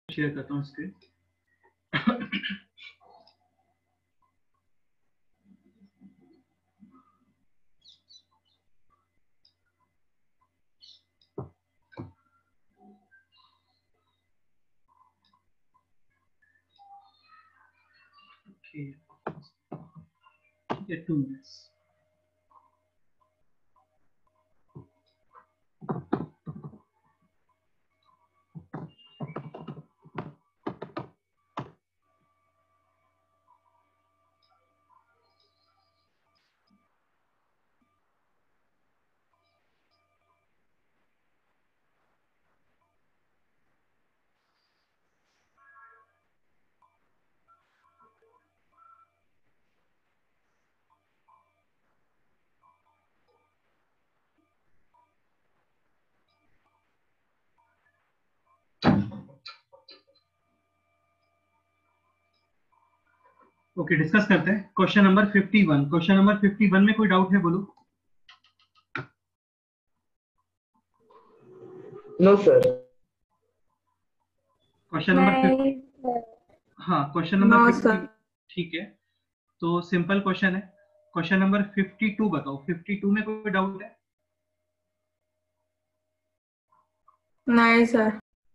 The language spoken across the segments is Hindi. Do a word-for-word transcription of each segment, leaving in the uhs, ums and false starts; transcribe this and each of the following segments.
शेयर करता हूँ screen. Get two minutes. Okay, discuss करते हैं question number fifty one. Question number fifty one में कोई डाउट है? बोलो। No sir. क्वेश्चन नंबर हाँ क्वेश्चन नंबर फिफ्टी, ठीक है, तो सिंपल क्वेश्चन है। क्वेश्चन नंबर फिफ्टी टू बताओ, फिफ्टी टू में कोई डाउट है? नहीं सर।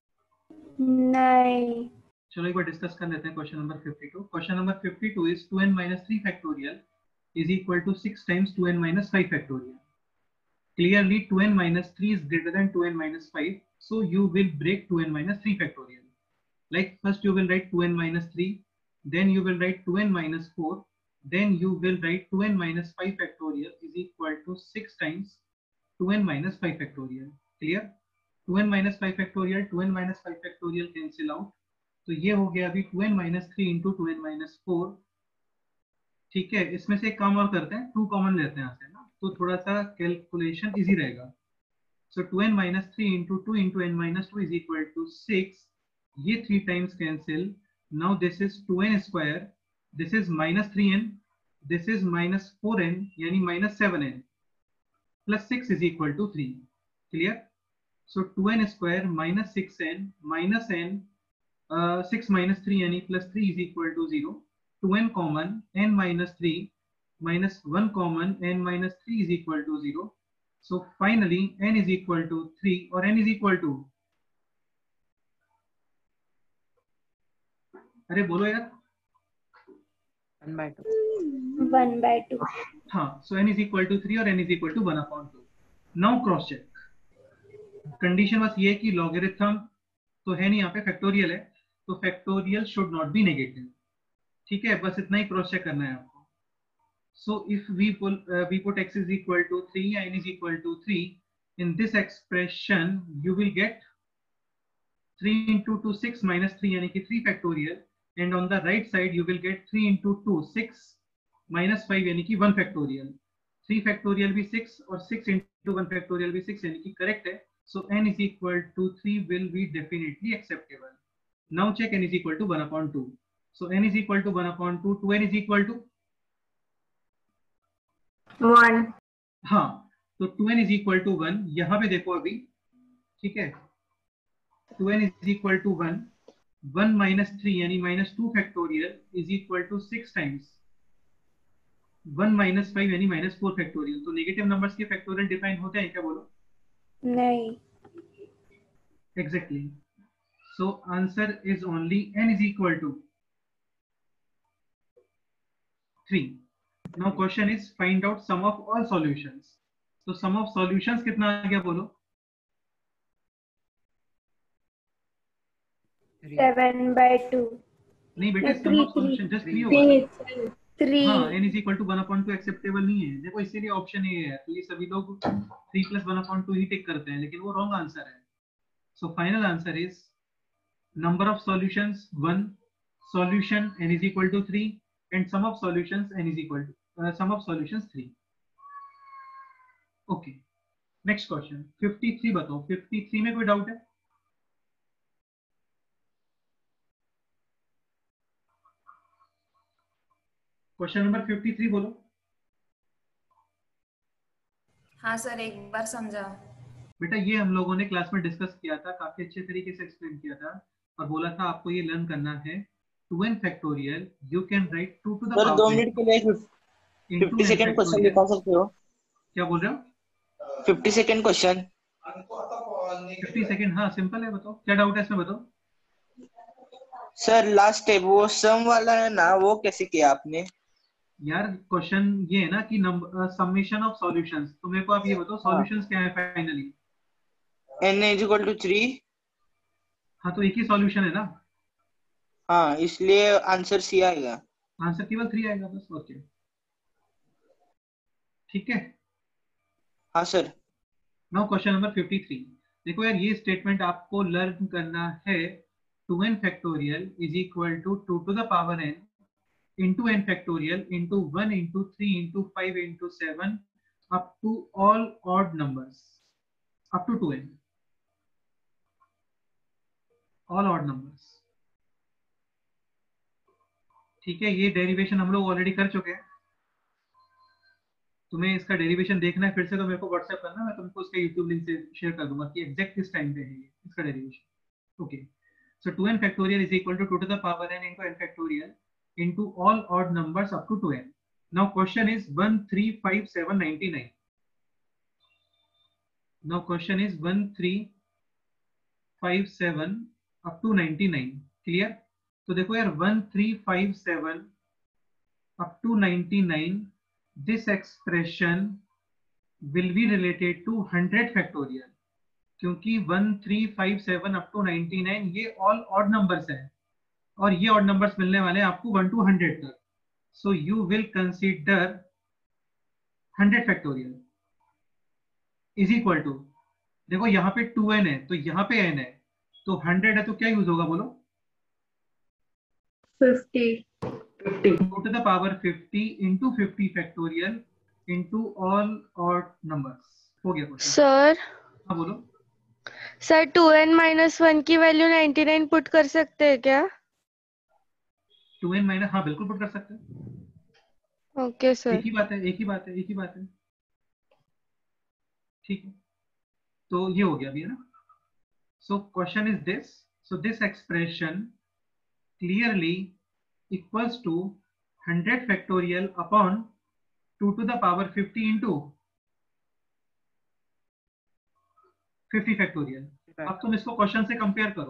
नहीं। चलो एक बार डिस्कस कर लेते हैं question number fifty two. Question number fifty two is two n minus three factorial is equal to six times two n minus five factorial. Clearly two n minus three is greater than two n minus five, so you will break two n minus three factorial. Like first you will write two n minus three, then you will write two n minus four, then you will write two n minus five factorial is equal to six times two n minus five factorial. Clear? two n minus five factorial, two n minus five factorial cancel out, तो ये हो गया अभी two n minus three into two n minus four। ठीक है, इसमें से एक काम और करते हैं, टू कॉमन लेते हैं यहाँ से ना, तो थोड़ा सा कैलकुलेशन इजी रहेगा। So two n minus three into two into n minus two is equal to six, ये three times cancel. Now this is two n square, this is minus three n, this is minus four n यानी minus seven n plus six is equal to three. Clear? So two n square minus six N minus n, six minus three यानी plus three is equal to zero. two n common, n minus three minus one common, n minus three is equal to zero. So finally n is equal to three, or n is equal to, अरे बोलो यार, one by two. one by two. हाँ, so n is equal to three और n is equal to one upon two. Now cross check. Condition बस ये है कि लॉगरिथम तो है नहीं, यहाँ पे फैक्टोरियल है, तो factorial should not be negative. ठीक है, बस इतना ही क्रॉस चेक करना है आपको। So if we we put x is equal to three and is equal to three in this expression, you will get three into two six minus three यानी कि three factorial, and on the right side you will get three into two six minus five यानी कि one factorial। three factorial भी six और six into one factorial भी six यानी कि करेक्ट है। so n is equal to three will be definitely acceptable। now check n is equal to one upon two। So n is equal to one upon two, two n is equal to one। हाँ, तो two n is equal to one, यहाँ पे देखो अभी, ठीक है, two n is equal to one, one minus three यानी minus two factorial is equal to six times one minus five यानी minus four factorial। तो नेगेटिव नंबर्स के फैक्टोरियल डिफाइन होते हैं क्या? बोलो। नहीं। Exactly. So answer is only n is equal to three। Now question is find out sum of all solutions। तो sum of solutions कितना आ गया? बोलो। seven by two। नहीं बेटे, sum of solution just three होगा। three। हाँ, n is equal to one upon two acceptable नहीं है। देखो इसीलिए ऑप्शन ये है, तो ये सभी लोग three plus one upon two ही टिक करते हैं, लेकिन वो रॉन्ग आंसर है। So final answer is number of solutions one, solution n is equal to three, and sum of solutions n is equal to uh, sum of solutions three। okay, next question fifty-three बताओ, fifty-three में कोई डाउट है? क्वेश्चन नंबर fifty-three बोलो। हाँ सर, एक बार समझा। बेटा ये हम लोगों ने क्लास में डिस्कस किया था, काफी अच्छे तरीके से एक्सप्लेन किया था और बोला था आपको ये लर्न करना है two n factorial you can write to to the sir दो पावर मिनट के लिए into fifty n second question factorial. दिखा सकते हो? क्या बोल रहे हो? Fifty second question. Fifty second, हाँ सिंपल है, बताओ क्या डाउट है इसमें, बताओ। सर लास्ट स्टेप वो सम वाला है ना, वो कैसे किया आपने? यार क्वेश्चन ये है ना कि नंबर समेशन ऑफ सॉल्यूशंस, तो मेरे को आप ये बताओ हाँ। सॉल्यूशंस क्या है finally. n is equal to three. हाँ तो एक ही सॉल्यूशन है ना, हाँ इसलिए आंसर सी आएगा। आंसर केवल थ्री आएगा बस, ओके ठीक है। हाँ sir. Now question number fifty three. देखो यार ये स्टेटमेंट आपको लर्न करना है, two n factorial is equal to two to the power n into n factorial into one into three into five into seven up to all odd numbers up to two n, all odd numbers। ठीक है, ये डेरिवेशन हम लोग ऑलरेडी कर चुके हैं। तुम्हें इसका डेरिवेशन देखना है फिर से तो मेरे को व्हाट्सएप करना, मैं तुमको उसका यूट्यूब लिंक से शेयर कर दूंगा कि एग्जैक्ट किस टाइम पे है ये इसका derivation. Okay, so two n factorial is equal to two to the power n into n factorial into all odd numbers up to two n. Now question is one three five seven ninety-nine. Now question is one three five seven up to ninety-nine. Clear? तो देखो यार one three five seven up to ninety-nine, this expression will be related to one hundred factorial, क्योंकि one three five seven up to ninety-nine ये all odd numbers हैं और ये odd numbers मिलने वाले हैं आपको one to one hundred तक। So you will consider one hundred factorial is equal to, देखो यहाँ पे टू एन है तो यहाँ पे n है, तो one hundred है तो क्या यूज होगा बोलो? fifty. fifty to the power fifty into fifty factorial into all odd numbers। हो गया क्वेश्चन। सर हाँ बोलो। Sir two n minus one की वैल्यू नाइन्टी नाइन पुट कर सकते हैं क्या? टू एन माइनस, हाँ बिल्कुल पुट कर सकते हैं। Okay sir. एक ही बात है, एक ही बात है, एक ही बात है, ठीक है। तो ये हो गया अभी है ना। So question is this, so this expression clearly equals to one hundred factorial upon two to the power fifty into fifty factorial। अब तुम इसको क्वेश्चन से कंपेयर करो,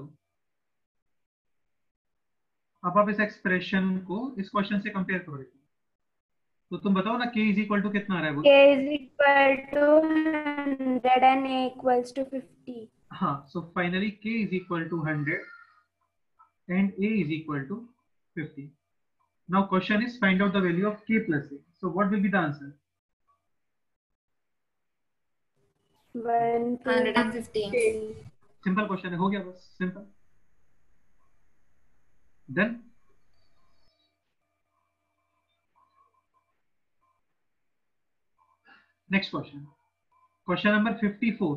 अब आप इस एक्सप्रेशन को इस क्वेश्चन से कंपेयर करो। तो तुम बताओ ना k इज इक्वल टू कितना आ रहा है वो? K is equal to one hundred and A equals to fifty. हाँ, so finally k is equal to one hundred and A is equal to fifty. Now question is find out the value of k plus A. So what will be the answer? One one hundred fifty. Simple question है, हो गया बस, simple। Then next question, question number fifty-four.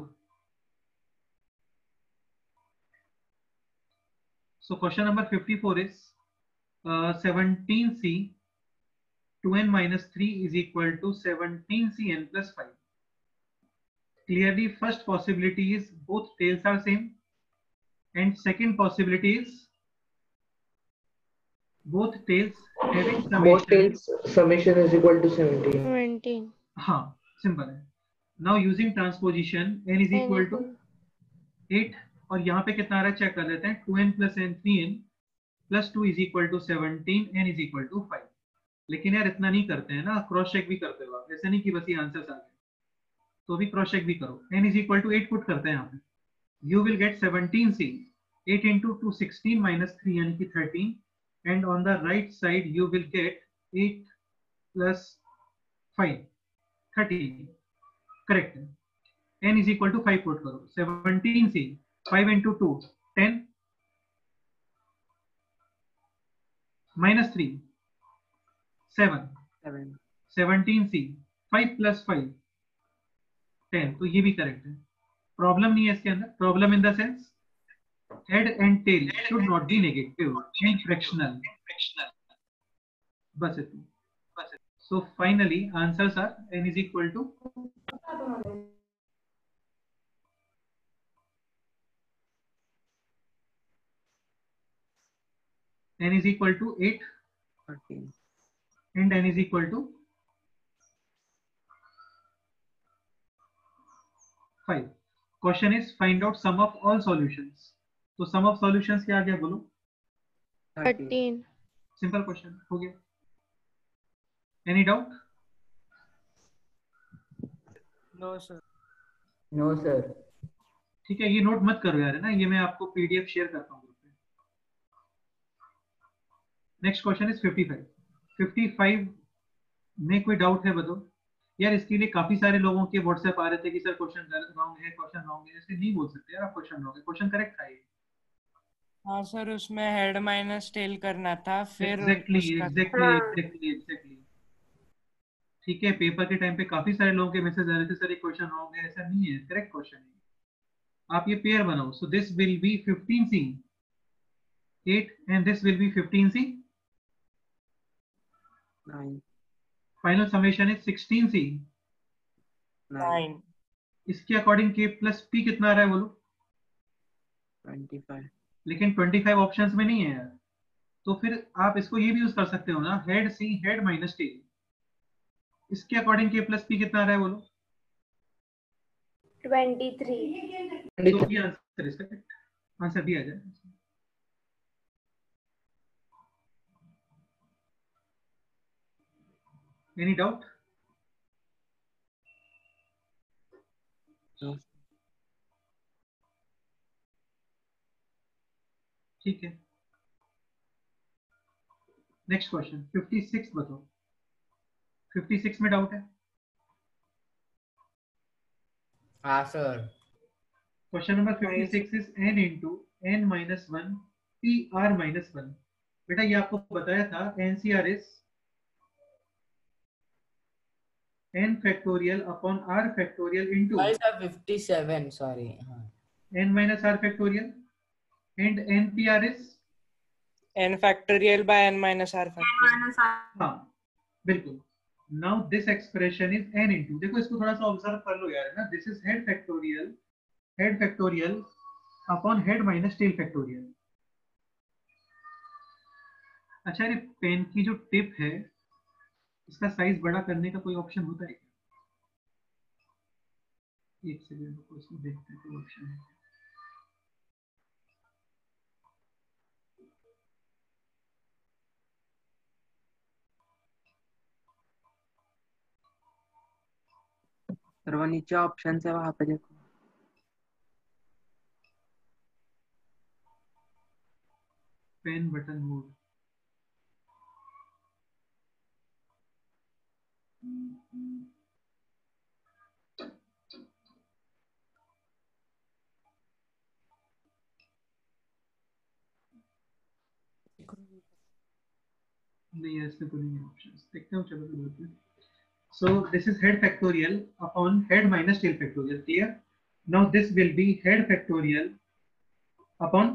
So question number fifty-four is uh, seventeen c two n minus three is equal to seventeen c n plus five. Clearly first possibility is both tails are same, and second possibility is both tails having summation. Both tails summation is equal to seventeen. Twenty. हाँ सिंपल है। Now using transposition n is equal to eight और यहाँ पे कितना आ रहा है चेक कर लेते हैं। two n plus n three n plus two is equal to seventeen, n is equal to five। लेकिन यार इतना नहीं करते हैं ना, क्रॉस चेक भी करते हो आप, ऐसा नहीं कि बस ये आंसर्स आ गए, तो भी क्रॉस चेक भी करो। n is equal to eight put करते हैं यहाँ पे, you will get seventeen c, eight into two sixteen minus three यानी कि thirteen, and on the right side you will get eight plus five, thirteen, correct है। n is equal to five put करो, seventeen c, five into two, ten, minus three, seven, seven. seventeen c, five plus five, ten, तो ये भी करेक्ट है। प्रॉब्लम नहीं है इसके अंदर, problem in the sense head and tail should not be negative and fractional, बस इतना। So finally answers are n is equal to n is equal to eight thirteen. and n is equal to five. Question is find out sum of all solutions. तो sum of solutions क्या आ गया बोलो? thirteen. Simple question हो गया. Any doubt? No sir. No, sir. ठीक है, ये नोट मत करो यार, है ना, ये मैं आपको पीडीएफ शेयर करता हूँ ग्रुप पे. Next question is fifty five. Fifty five में कोई डाउट है बताओ यार. इसके लिए काफी सारे लोगों के व्हाट्सएप आ रहे थे कि सर क्वेश्चन रॉन्ग है, क्वेश्चन रॉन्ग है. ऐसे नहीं बोल सकते यार आप क्वेश्चन रॉन्ग है, क्वेश्चन करेक्ट था ये. हाँ सर, उसमें हेड माइनस टेल करना था, फिर एग्जैक्टली उसका- एग्जैक्टली हाँ. एग्जैक्टली एग्जैक्टली ठीक है. पेपर के टाइम पे काफी सारे लोगों के मैसेज आ रहे थे सर ये क्वेश्चन रॉन्ग है. ऐसा नहीं है, करेक्ट क्वेश्चन है. आप ये पेयर बनाओ. So this will be fifteen C eight and this will be fifteen C. nine. Final summation is sixteen C. nine. इसके अकॉर्डिंग के प्लस पी कितना आ रहा है बोलो? twenty-five. लेकिन ट्वेंटी फाइव ऑप्शंस में नहीं है यार. तो फिर आप इसको ये भी यूज कर सकते हो ना, head see head minus tail. इसके अकॉर्डिंग के प्लस पी कितना आ रहा है बोलो? twenty-three. तो ये आंसर इसका करेक्ट आंसर भी आ जाए. Any doubt? No. ठीक है. नेक्स्ट क्वेश्चन फिफ्टी सिक्स बताओ. फिफ्टी सिक्स में डाउट है? हाँ sir. Question number fifty six is n into n minus one p r minus one. बेटा ये आपको बताया था ncr is n factorial upon r factorial into Why sir fifty-seven? Sorry. हाँ. n minus r factorial and npr is n factorial by n minus r factorial. minus r. हाँ बिल्कुल. Now this expression is n into, देखो इसको थोड़ा सा ऑब्जर्व कर लो यार, है ना. This is head factorial head factorial upon head minus tail factorial. अच्छा, ये पेन की जो टिप है इसका साइज बड़ा करने का कोई ऑप्शन होता है क्या? एक सेकंड रुको, इसमें देखते हैं कोई ऑप्शन है. सर वो नीचे ऑप्शन है, वहां पे देखो. Pen button mode. नहीं ऐसे तो नहीं है ऑप्शंस. देखते हैं चलो देखते हैं. So this is head factorial upon head minus tail factorial. Clear? Now this will be head factorial upon,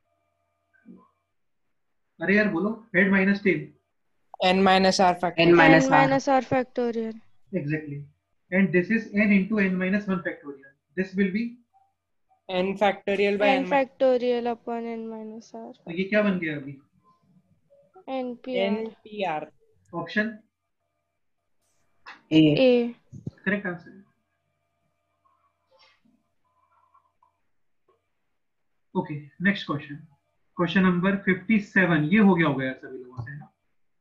अरे यार बोलो, head minus tail. n minus r factorial. n minus r factorial. Exactly. And this is n into n minus one factorial. This will be, n factorial by n n factorial upon n minus r. तो ये क्या बन गया अभी? npr. npr. Option a. a. correct answer. Okay, next question. Question number fifty seven. ये हो गया होगा यार सभी लोगों से, है ना?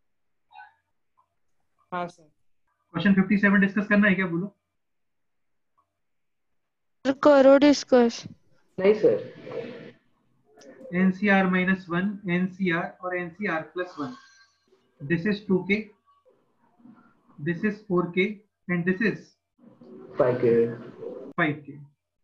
हाँ sir. Question fifty seven discuss करना है क्या बोलो? करो डिस्कस. नहीं sir. NCr minus one, nCr और nCr plus one. This is two k, this is four k and this is five k. Five k.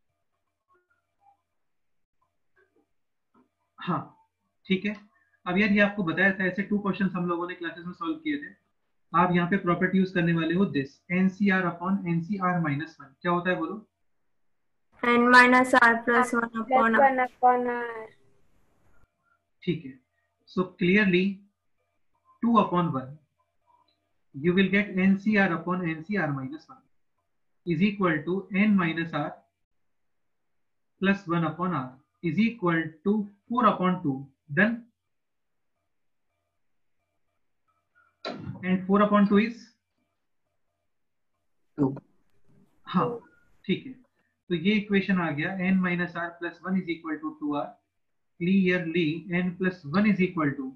हाँ ठीक है. अब यार ये आपको बताया था, ऐसे टू क्वेश्चंस हम लोगों ने क्लासेस में सॉल्व किए थे. आप यहाँ पे प्रॉपर्टी यूज करने वाले हो this nCr upon nCr minus one. क्या होता है बोलो? n minus r plus one Plus upon r. one upon r. ठीक है. So clearly two upon one you will get ncr upon ncr minus one is equal to n minus r plus one upon r is equal to four upon two. Done? And four upon two is two. हाँ ठीक है, तो ये इक्वेशन आ गया n minus r plus one is equal to two r. Clearly n plus one is equal to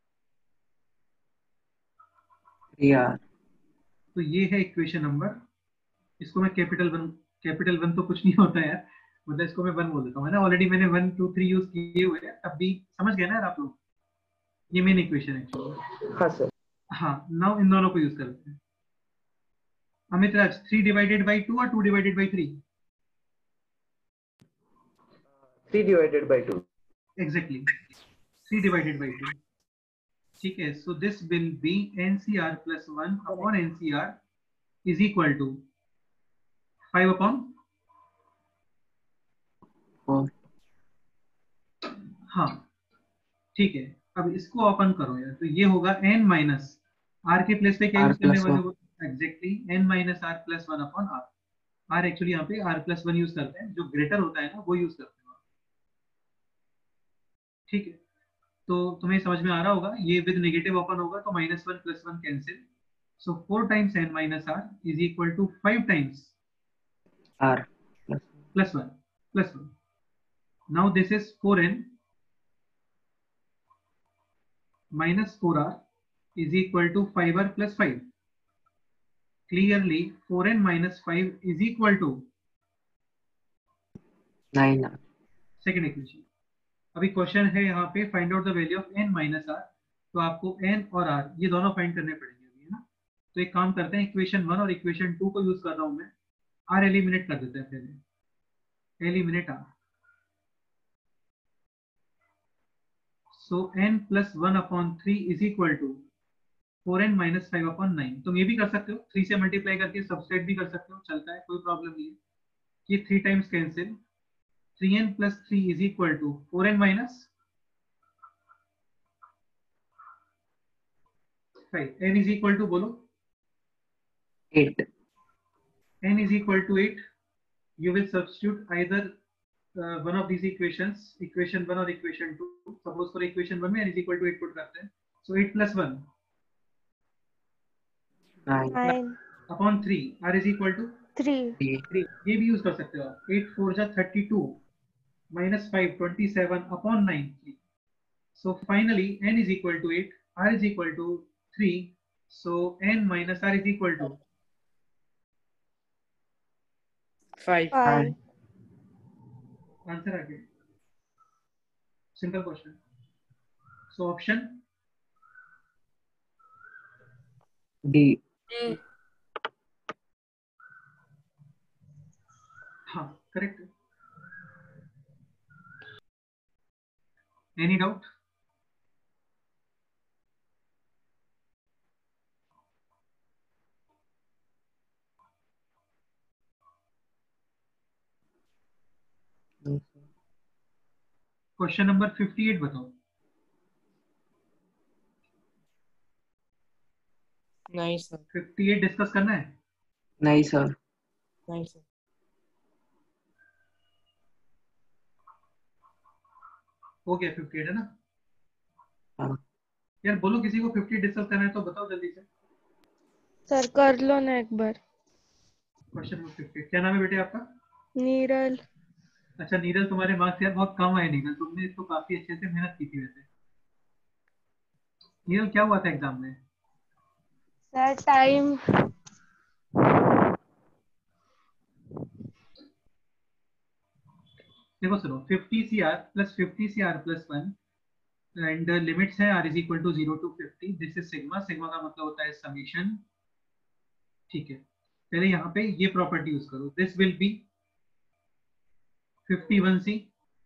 three r. तो ये है इक्वेशन नंबर, इसको मैं कैपिटल वन, कैपिटल वन तो कुछ नहीं होता है, मतलब इसको मैं वन बोल देता हूँ, है ना, ऑलरेडी मैंने वन टू थ्री यूज किए हुए हैं, तब भी समझ गए ना यार आप लोग, ये मेन इक्वेशन है। हाँ सर। हाँ, नाउ इन दोनों को यूज करते हैं। Amit Raj, three divided by two और two divided by three? Three divided by two. Exactly, three divided by two. ठीक है, so this will be NCR plus one upon NCR is equal to five upon four. हाँ ठीक है, अब इसको ओपन करो यार, तो ये होगा n माइनस आर के प्लेस पे क्या यूज करने वाले हो? Exactly n minus r plus one upon r. R actually यहाँ पे आर प्लस वन यूज करते हैं, जो ग्रेटर होता है ना वो यूज करते हैं। ठीक है, तो तुम्हें समझ में आ रहा होगा, ये विद नेगेटिव ओपन होगा तो minus one plus one cancel, so four times n minus r is equal to five times r plus one plus one. Now this is four n minus four r is equal to five r plus five. Clearly four n minus five is equal to nine r. second equation. अभी क्वेश्चन है यहाँ पे find out the value of n minus r, तो आपको n और r ये दोनों फाइंड करने पड़ेंगे अभी, है ना। तो एक काम करते हैं, इक्वेशन वन और इक्वेशन टू को यूज कर रहा हूँ मैं, r एलिमिनेट कर देते हैं पहले, eliminate r। So n plus one upon three is equal to four n minus five upon nine. तुम ये भी कर सकते हो, थ्री से मल्टीप्लाई करके सब्सट्रैक्ट भी कर सकते हो, चलता है, कोई प्रॉब्लम नहीं है। ये three times cancel, three n plus three is equal to four n minus five. n is equal to बोलो, eight. n is equal to eight. You will substitute either uh, one of these equations, equation one और equation two. Suppose for equation one में n is equal to eight put करते हैं, so eight plus one nine upon three, r is equal to three. Three. ये भी यूज कर सकते हो आप, एट फोर जा thirty two minus five, twenty seven upon nine, three. So finally n is equal to eight, r is equal to three, so n minus r is equal to five. Five. Answer आ गया, simple question. So option D. हाँ correct. Any doubt? Question number fifty eight बताओ। नहीं सर। फिफ्टी एट डिस्कस करना है? नहीं सर। नहीं सर। हो गया फिफ्टी एट, है ना? हाँ। यार बोलो, किसी को फिफ्टी डिस्कस करना है तो बताओ जल्दी से। सर कर लो ना एक बार। क्वेश्चन नंबर फिफ्टी एट, क्या नाम है बेटे आपका? नीरल। अच्छा नीरल, तुम्हारे मार्क्स यार बहुत कम आए नीरल, तुमने इसको काफी अच्छे से मेहनत की थी वैसे। नीरल क्या हुआ था एग्जाम में? Sir time. देखो सुनो, fifty C r plus fifty C r plus one and limits है r is equal to zero to fifty. This is sigma, sigma का मतलब होता है समीशन। ठीक है, पहले यहाँ पे ये प्रॉपर्टी यूज करो, this will be fifty one C,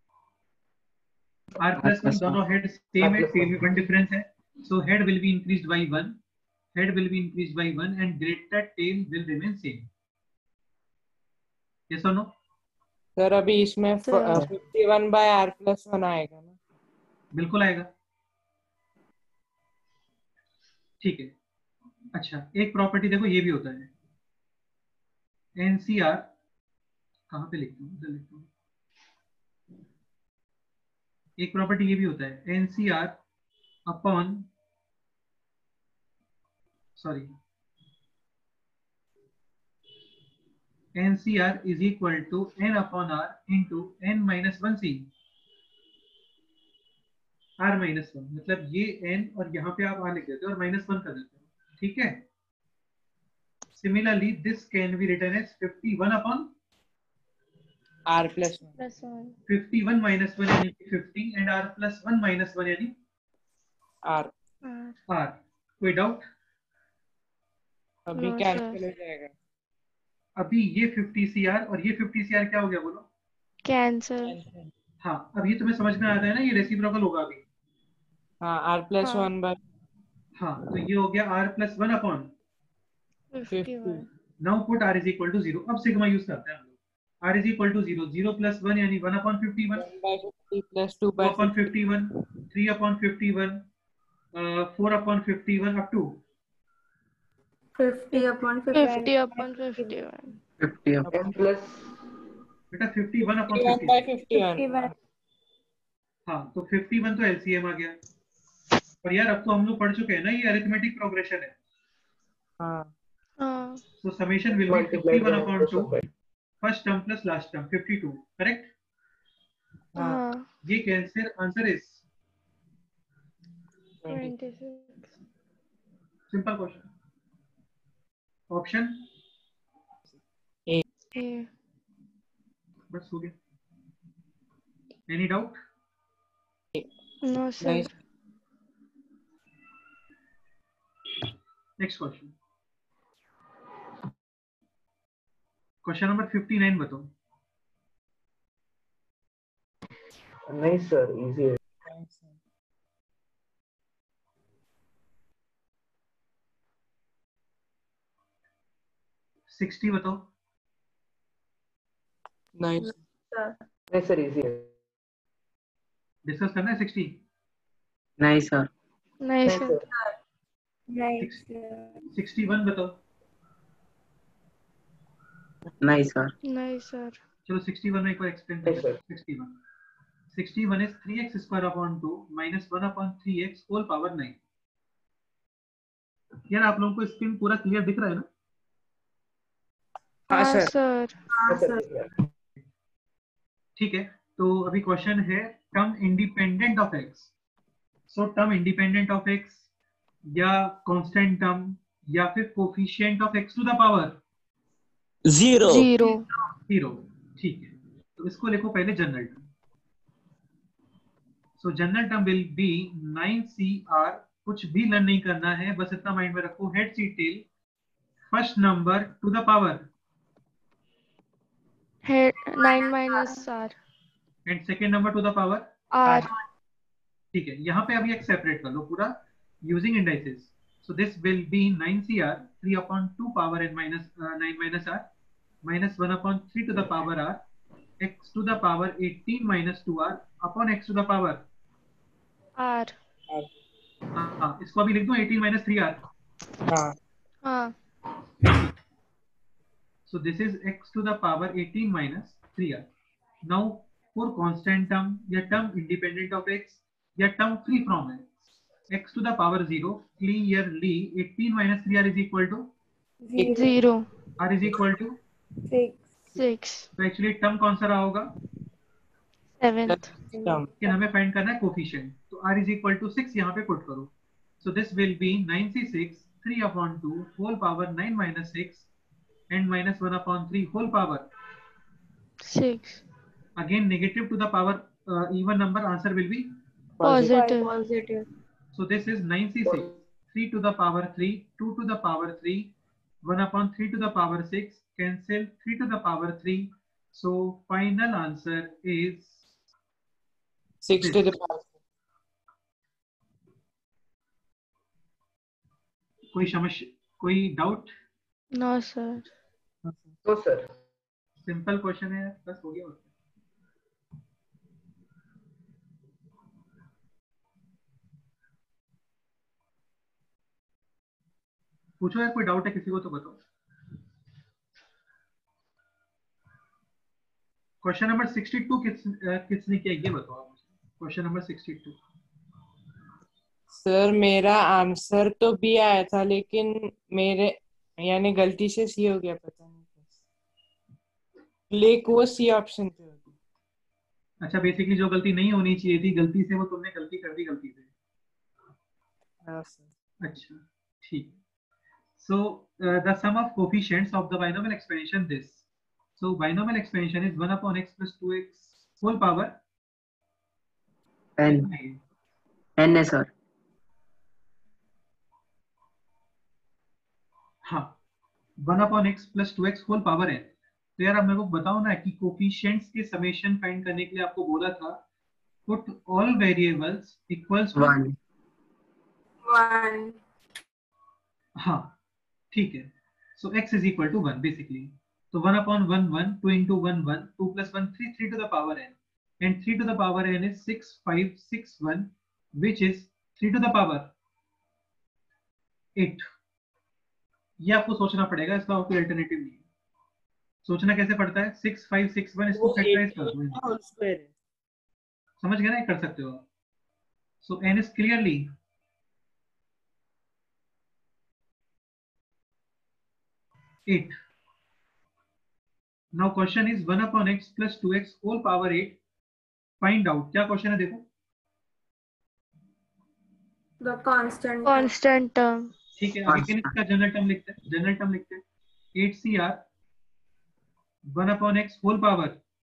r plus one, दोनों हेड सेम है, सेम वन डिफरेंस है, so head will be increased by one, head will be increased by one and greater tail will remain same. Yes और नो? सर अभी इसमें fifty one by r plus one आएगा ना? बिल्कुल आएगा। ठीक है, अच्छा एक प्रॉपर्टी देखो, ये भी होता है, एनसीआर कहाँ पे लिखता हूँ, इधर लिखता हूँ। एक प्रॉपर्टी ये भी होता है, NCR upon sorry, N C R is equal to n upon r into n minus one c, r minus वन, मतलब ये n और यहाँ पे आप r लिख देते हो और माइनस वन कर देते हो, ठीक है। Similarly, this can be written as fifty-one upon r plus one. Plus one. fifty-one minus one यानी कि fifty and r plus one minus one यानी r R. r। कोई डाउट? अभी No, कैंसिल sir. हो जाएगा। अभी ये fifty C R और ये fifty C R क्या हो गया बोलो? कैंसल। हाँ, अब ये तुम्हें समझ में आ रहा है ना, ये रेसिप्रोकल होगा अभी। हाँ r plus हाँ। one बाय हाँ, तो ये हो गया r plus one upon, fifty one. now put r is equal to zero। अब सिग्मा यूज करते हैं हम लोग। r is equal to zero, zero plus one यानी one upon fifty-one, one by fifty plus two two by upon fifty-one, three upon fifty-one, uh, four upon fifty-one up to Fifty upon fifty. Fifty upon fifty one. Fifty upon plus बेटा fifty-one upon fifty-one by fifty-one। fifty-one। हाँ, तो fifty-one तो L C M आ गया। और यार अब तो हम लोग पढ़ चुके हैं ना, ये अरिथमेटिक प्रोग्रेशन है। हाँ हाँ। So summation will be fifty-one upon two, first term plus last term, fifty-two, correct? हाँ। ये cancel answer is twenty six. Simple question. Option A. बस हो गया। Any doubt? No sir. Next question, question number fifty-nine बताओ। नहीं सर, इजी है। sixty बताओ। नाइस। नहीं सर, इजी है। डिस्कस करना है sixty। नहीं सर। नहीं सर। Right. sixty-one बताओ। नहीं सर। नहीं सर। चलो sixty-one में एक बार एक्सप्लेन नहीं करते हैं। Sir. sixty-one sixty-one is three x square upon two minus one upon three x whole power nine। यार आप लोगों को स्क्रीन पूरा क्लियर दिख रहा है ना? हाँ हाँ सर। सर। हाँ सर। ठीक है, तो अभी क्वेश्चन है term independent of x. So term independent of x या कांस्टेंट टर्म या फिर coefficient of x to the power zero. Zero. Zero. ठीक है, तो इसको लिखो पहले general term. So general term will be nine C r. कुछ भी लर्न नहीं करना है, बस इतना माइंड में रखो, head C tail first number to the power nine minus r. And second number to the power r. ठीक है, यहाँ पे अभी एक सेपरेट कर लो पूरा using indices. So this will be nine C r, three upon two power n minus nine minus r minus one upon three to the power r x to the power eighteen minus two r upon x to the power r. हाँ, इसको अभी लिख दो एटीन माइनस थ्री आर। हाँ हाँ। So this is x to the power eighteen minus three r. Now for constant term या term independent of x या term free from x, x to the power zero, clearly eighteen minus three r is equal to zero. r is equal to Six. Six. तो actually term कौन सा रहा होगा? सेवेंथ। टर्म कि हमें फाइंड करना है कोफिशिएंट, तो r is equal to six यहाँ पे पुट करो। So this will be nine c six, three upon two whole power nine minus six and minus one upon three whole power six. again negative to the power uh, even number, answer will be positive. Positive. so this is nine c six, three to the power three, two to the power three, one upon three to the power six, cancel three to the power three, so final answer is six to the power. कोई समस्या, कोई डाउट? No sir. तो सर सिंपल क्वेश्चन है, बस हो गया। पूछो यार, कोई डाउट है किसी को तो बताओ। क्वेश्चन नंबर सिक्सटी टू किस किसने किया ये बताओ आप मुझे। Question number sixty two sir मेरा आंसर तो बी आया था, लेकिन मेरे यानी गलती से सी हो गया, पता नहीं कैसे। लेक वो सी ऑप्शन पे होगी। अच्छा, बेसिकली जो गलती नहीं होनी चाहिए थी गलती से वो तुमने गलती कर दी गलती से। हाँ सर। अच्छा, ठीक। So uh, the sum of coefficients of the binomial expansion this. So binomial expansion is one upon x plus two x whole power n n है सर। हाँ, one upon x plus two x whole power n। तो यार अब मेरे को बताओ ना कि कोफिशिएंट्स के समेशन फाइंड करने के लिए आपको बोला था put all variables equals to one One. हाँ, ठीक है। So x is equal to one basically. So one upon one one, two into one one, two plus one three, three to the power n, and three to the power n is six five six one, which is three to the power eight. ये आपको सोचना पड़ेगा, इसका कोई अल्टरनेटिव नहीं है। सोचना कैसे पड़ता है? six five six one, इसको फैक्टराइज कर दो, होल स्क्वायर है। समझ गए ना? ये कर सकते हो आप। So n is clearly eight. Now question is one upon x plus two x whole power eight. Find out. क्या क्वेश्चन है देखो। The constant. constant term. ठीक है, अभी इसका जनरल टर्म लिखते हैं, जनरल टर्म लिखते हैं eight C R one upon x whole power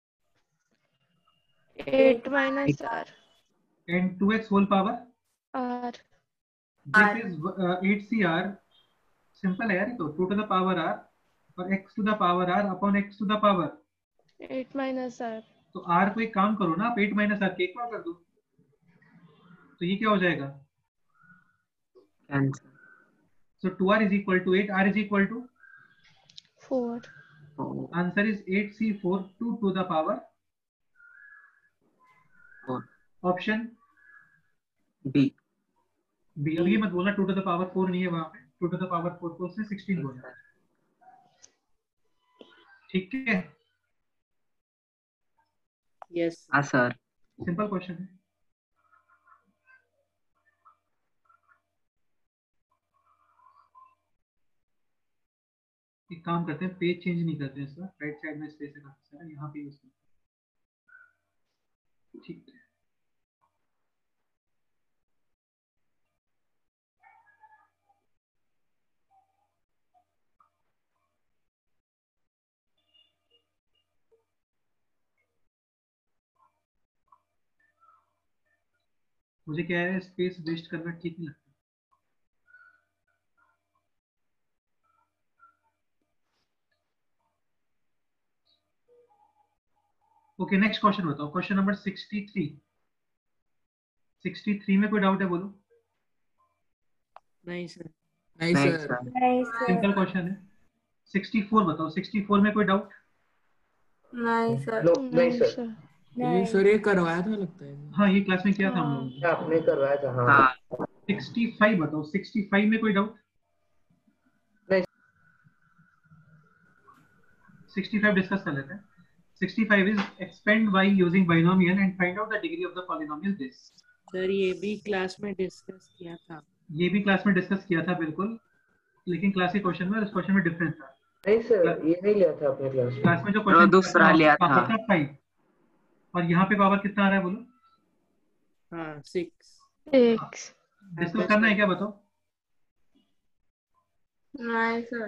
eight minus r and two x whole power. r This is uh, eight C R. Simple है यार, तो two to the power r और x to the power r upon x to the power। eight minus r तो r को एक काम करो ना, आप eight minus r के एक बार कर दो, तो ये क्या हो जाएगा? Cancel. So two r is equal to eight, r is equal to, four answer is eight C four, two to the power four option b। B। अब ये मत बोलना two to the power four नहीं है वहां पे, two to the power four को उससे sixteen बोलना, ठीक है? यस हाँ सर। सिंपल क्वेश्चन है। एक काम करते हैं, पेज चेंज नहीं करते हैं इसका, राइट साइड में स्पेस है काफी सारा, यहाँ पे यूज करते हैं, ठीक है। मुझे क्या है, स्पेस वेस्ट करना ठीक नहीं लगता। ओके, नेक्स्ट क्वेश्चन बताओ, question number sixty three. Sixty three में कोई डाउट है बोलो। नहीं सर। नहीं नहीं सर। सर। नहीं sir. सिंपल क्वेश्चन है। सिक्सटी फोर बताओ, सिक्सटी फोर में कोई डाउट? नहीं sir. नहीं sir ये नहीं. सर ये करवाया था लगता है। हाँ, ये क्लास में किया था हम लोगों ने। आपने करवाया था। हाँ हाँ सिक्सटी फाइव बताओ, सिक्सटी फाइव में कोई डाउट? नहीं। सिक्सटी फाइव डिस्कस कर लेते हैं। Sixty five is expand by using binomial and find out the degree of the polynomial this। Sir ये भी क्लास में डिस्कस किया था। ये भी क्लास में डिस्कस किया था बिल्कुल, लेकिन क्लास के क्वेश्चन में और इस क्वेश्चन में डिफरेंस था। नहीं सर, ये नहीं लिया था अपने क्लास में। क्लास में जो वो क्वेश्चन दूसरा लिया था। पावर था फाइव, और यहाँ पे पावर कितना आ रहा है बोलो? हाँ सिक्स। six डिस्कस करना है क्या बताओ? नहीं sir.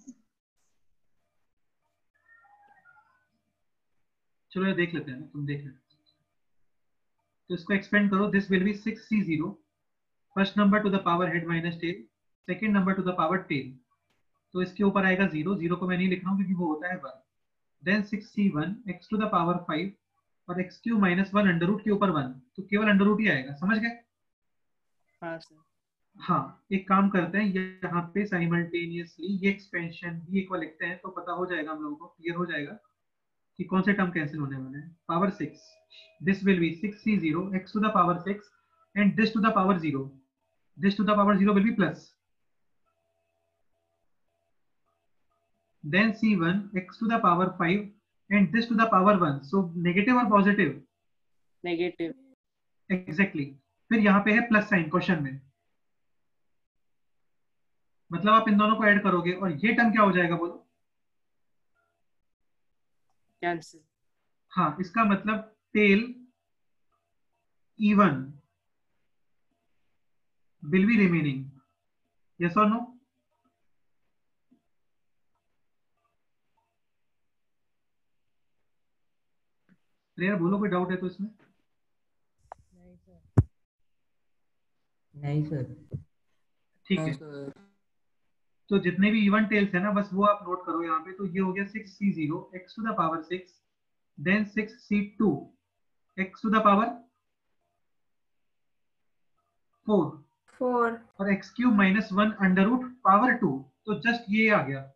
चलो ये देख लेते हैं ना, तुम देख लेते। तो इसको एक्सपेंड करो, this will be six C zero, first number to the power head minus tail, second number to the power tail. तो इसके ऊपर आएगा जीरो, जीरो को मैं नहीं लिख रहा हूँ क्योंकि वो होता है one. Then six C one, x to the power five और x cube minus one under root के ऊपर वन, तो केवल अंडर रूट ही आएगा, समझ गए? हाँ सर। हाँ, एक काम करते हैं, यहाँ पे साइमल्टेनियसली ये एक्सपेंशन भी एक बार लिखते हैं तो पता हो जाएगा हम लोगों को, क्लियर हो जाएगा कि कौन से टर्म कैंसिल होने वाले हैं। Power six, this will be six C zero, x to the power six and this to the power zero, this to the power zero will be plus, then c one, x to the power five and this to the power one, so negative or positive? Negative. Exactly। फिर यहाँ पे है प्लस साइन क्वेश्चन में, मतलब आप इन दोनों को ऐड करोगे और ये टर्म क्या हो जाएगा बोलो? कैंसिल। हाँ, इसका मतलब tail even will be remaining, yes और नो? यार बोलो, कोई डाउट है तो इसमें? नहीं सर। ठीक है, तो जितने भी इवन टेल्स है ना, बस वो आप नोट करो यहाँ पे। तो ये हो गया six C zero x to the power six, then six C two x to the power four, four और x cube minus one under root power two, तो जस्ट ये आ गया।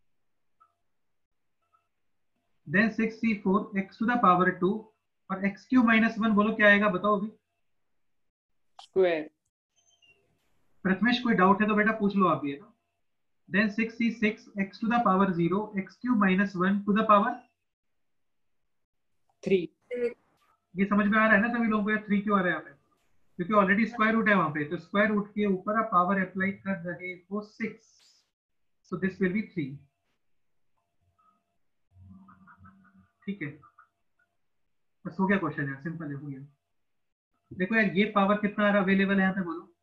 Then six C four x to the power two, और एक्स क्यूब माइनस वन बोलो क्या आएगा, बताओ अभी। स्क्वायर। प्रथमेश कोई डाउट है तो बेटा पूछ लो आप ये ना। Then six C six x to the power zero x cube minus one to the power three. ये समझ में आ रहा है ना सभी लोगों को? थ्री क्यों आ रहा है यहाँ पे? क्योंकि ऑलरेडी स्क्वायर रूट है वहां पे, तो स्क्वायर रूट के ऊपर आप पावर अप्लाई कर रहे हो six, so this will be three. ठीक है, बस हो गया क्वेश्चन यार, सिंपल है, हो गया। देखो यार, ये पावर कितना अवेलेबल है यहाँ पे बोलो?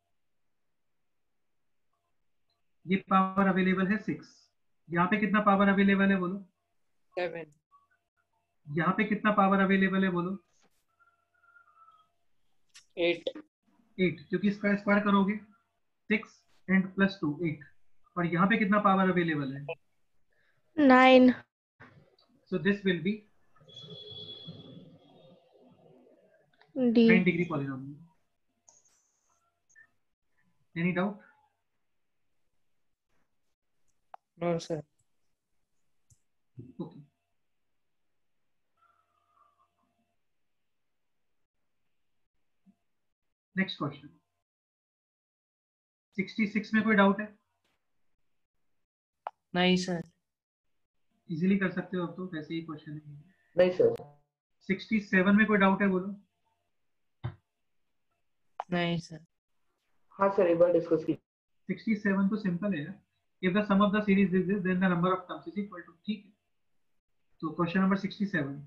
ये पावर अवेलेबल है सिक्स। यहाँ पे कितना पावर अवेलेबल है बोलो? सेवन। यहाँ पे कितना पावर अवेलेबल है बोलो? एट। एट, क्योंकि इसका स्क्वायर करोगे six and plus two eight. और यहाँ पे कितना पावर अवेलेबल है? Nine. So this will be D. Nine degree polynomial. Any doubt? No sir. Okay, next question. Sixty six में कोई डाउट है? नहीं सर। इजीली कर सकते हो अब तो, वैसे ही क्वेश्चन है। नहीं सर। सिक्सटी सेवन में कोई डाउट है बोलो? नहीं सर। हाँ सर, एक बार डिस्कस कीजिए। सिक्सटी सेवन तो सिंपल है। If the sum of the series is this then the number of terms is equal to, ठीक है। तो question number sixty seven,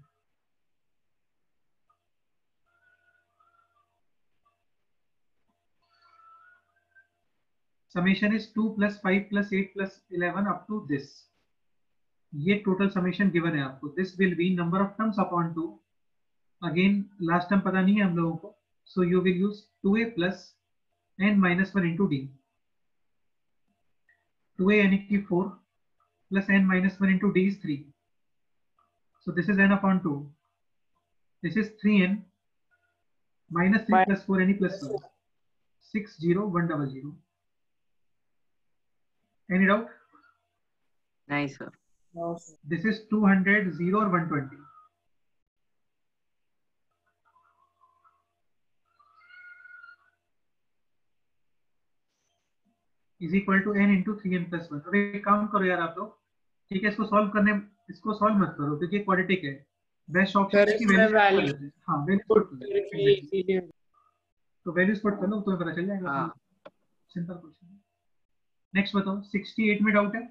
summation is two plus five plus eight plus eleven up to this। ये टोटल समेशन गिवन है आपको। This will be number of terms upon two. Again last term पता नहीं है हम लोगों को, सो you will use two A plus N minus one into d. Two a यानी कि four plus N minus one into d is three, so this is n upon two, this is three n minus three plus four यानी plus one, six zero one double zero. Any doubt? नहीं sir. No sir. This is two hundred, zero और one twenty. Is equal to n into three n plus one. अब एक काम करो यार आप लोग, ठीक है, इसको सॉल्व करने, इसको सॉल्व मत करो क्योंकि क्वाड्रेटिक है। बेस्ट ऑप्शन सर है कि इसमें वैल्यूज वैल्यू पुट कर लेते हैं। हाँ, वैल्यूज पुट कर लेते हैं। इसीलिए। तो वैल्यूज पुट कर लो, तुम्हें पता चल जाएगा। हाँ। Simple question. नेक्स्ट बताओ, सिक्सटी एट में डाउट है?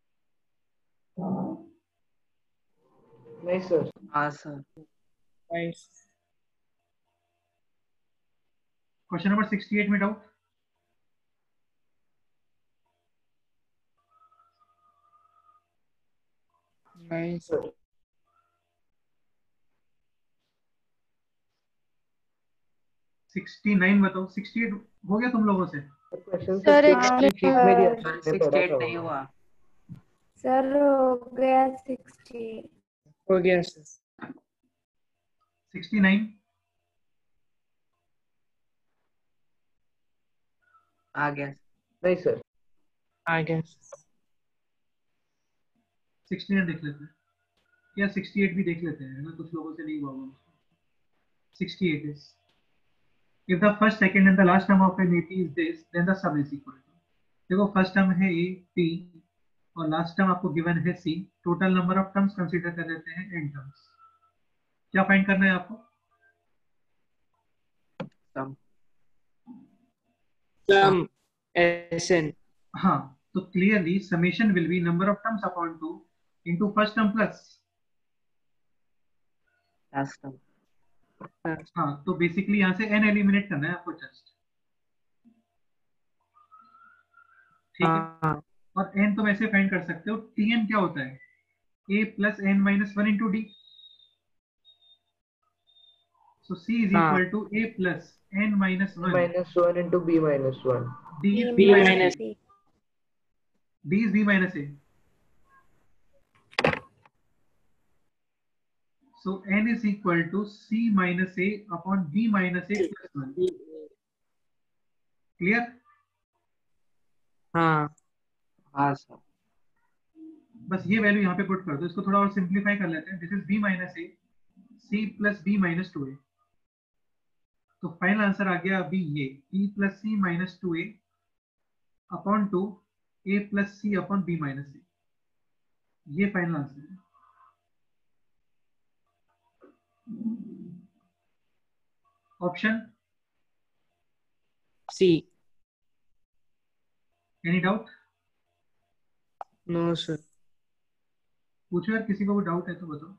नहीं सर। हाँ sir. Nice. Question number sixty eight में डाउट? नहीं सर। सिक्सटी नाइन बताओ। सिक्सटी एट हो गया तुम लोगों से? सर ठीक मेरी एक्सप्लेन। सर सिक्सटी एट नहीं हुआ। सर हो गया सिक्सटी। हो गया सर। सिक्सटी नाइन आ गया। नहीं सर। आ गया। सिक्सटी नाइन देख लेते हैं या सिक्सटी एट भी देख लेते हैं ना, कुछ लोगों से नहीं हुआ होगा। Sixty eight is if the first second and the last term of an A P is this then the sum is equal to, देखो फर्स्ट टर्म है A P और लास्ट टर्म आपको गिवन है C। Total number of terms consider कर लेते हैं n टर्म्स। क्या फाइंड करना है आपको? सम। Sum S N. हाँ, तो clearly summation will be number of terms upon two into first term plus. Last term हाँ, तो बेसिकली यहाँ से n एलिमिनेट करना है आपको जस्ट, ठीक है। हाँ और n तो वैसे फाइंड कर सकते हो, tn क्या होता है, a plus n minus one into d. So c is हाँ equal to a plus n minus one. minus one into b minus one. d is B b minus minus a. d is b minus a. So n is equal to c minus a upon b minus a plus one. Clear? हाँ हाँ सर बस ये वैल्यू यहाँ पे पुट कर दो, इसको थोड़ा और सिंप्लीफाई कर लेते हैं। This is b minus A, c plus b minus two A. तो फाइनल आंसर आ गया अभी ये b plus C minus two A upon two a plus C upon b minus A. ये फाइनल आंसर है। Option C. Any doubt? No sir. पूछो यार, किसी को कोई डाउट है तो बताओ।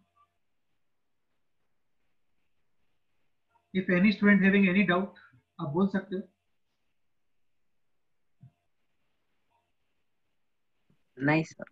If any student having any doubt आप बोल सकते हो। नहीं सर।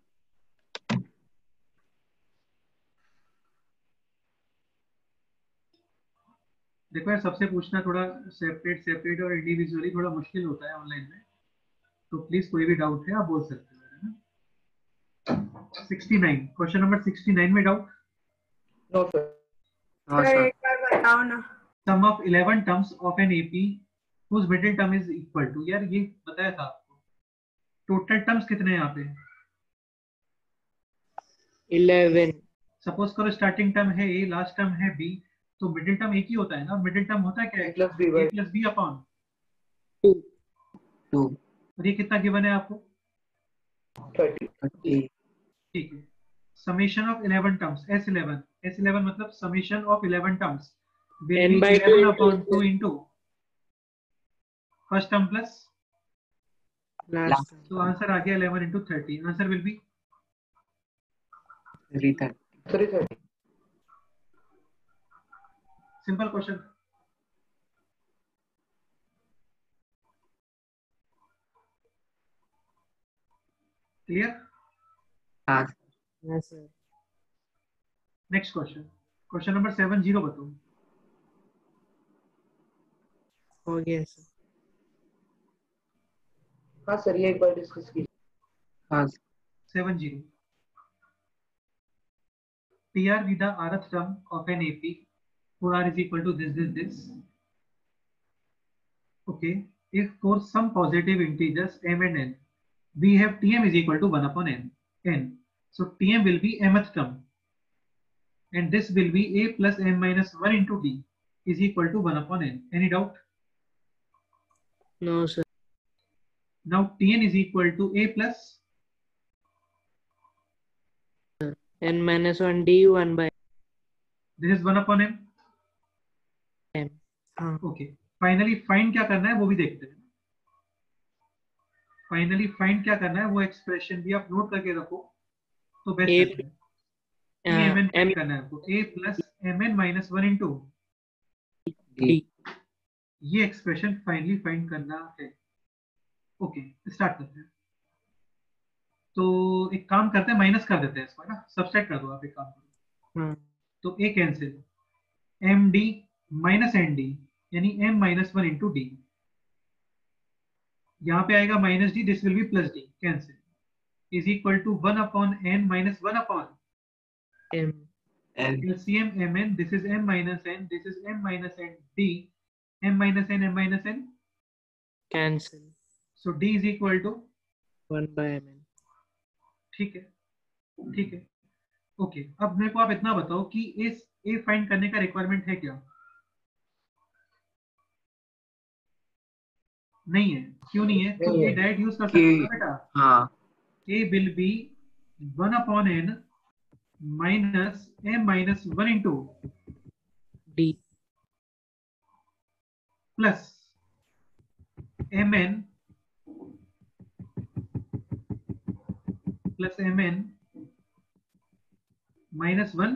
देखो यार, सबसे पूछना थोड़ा सेपरेट सेपरेट और इंडिविजुअली थोड़ा मुश्किल होता है ऑनलाइन में, तो प्लीज कोई भी डाउट है आप बोल सकते हो, है ना। Sixty nine, question number sixty nine में डाउट? No, sir. हाँ सर सर एक बार बताओ ना। Sum of eleven terms of an AP whose middle term is equal to, यार ये बताया था आपको। टोटल टर्म्स कितने हैं यहाँ पे? इलेवन। सपोज करो स्टार्टिंग टर्म है ए, लास्ट टर्म है बी, तो मिडिल टर्म एक ही होता है ना। मिडिल टर्म होता है क्या? A plus B A by plus B upon two. Two और ये कितना गिवन है आपको? thirty. थर्टी ठीक है। Summation of eleven terms, S eleven, S eleven मतलब summation of eleven terms N by two eleven into upon two into first term plus, last. तो आंसर आ गया eleven into thirty. Answer will be three thirty Three thirty. Simple question. Clear? हाँ yes sir. Next question, question number seven zero बताओ। हो गया सर। हाँ सर, ये एक बार डिस्कस कीजिए। हाँ seven zero P R be the rth term of an A P for R is equal to this, this, this. Okay. If for some positive integers m and n, we have Tm is equal to one upon n. n. So Tm will be mth term, and this will be a plus m minus one into d is equal to one upon n. Any doubt? No sir. Now Tn is equal to a plus n minus one d one by this is one upon m. m। हाँ। Okay. Finally find क्या करना है वो भी देखते हैं। फाइनली फाइंड क्या करना है वो एक्सप्रेशन भी आप नोट करके रखो तो बेस्ट A- है। हाँ, एम एन m करना है आपको, a plus M N minus one into d। ये एक्सप्रेशन फाइनली फाइंड करना है। ओके स्टार्ट करते हैं। तो एक काम करते हैं, माइनस कर देते हैं इसको, है ना। सबसेट कर दो आप, एक काम करो। हाँ। तो A cancel, M D minus N D यानी M minus one into D. यहाँ पे आएगा minus D, this will be plus D, cancel is equal to one upon N minus one upon m L LCM mn, this is m minus n, this is m minus n d, m minus n, m minus n, cancel so d is equal to, one by mn। ठीक है ठीक है ओके। अब मेरे को आप इतना बताओ कि इस a फाइंड करने का रिक्वायरमेंट है क्या? नहीं है। क्यों नहीं है? तो नहीं ये है। डायरेक्ट यूज कर सकते हो ना बेटा। हाँ a will be one upon n minus m minus one into d plus mn plus mn minus one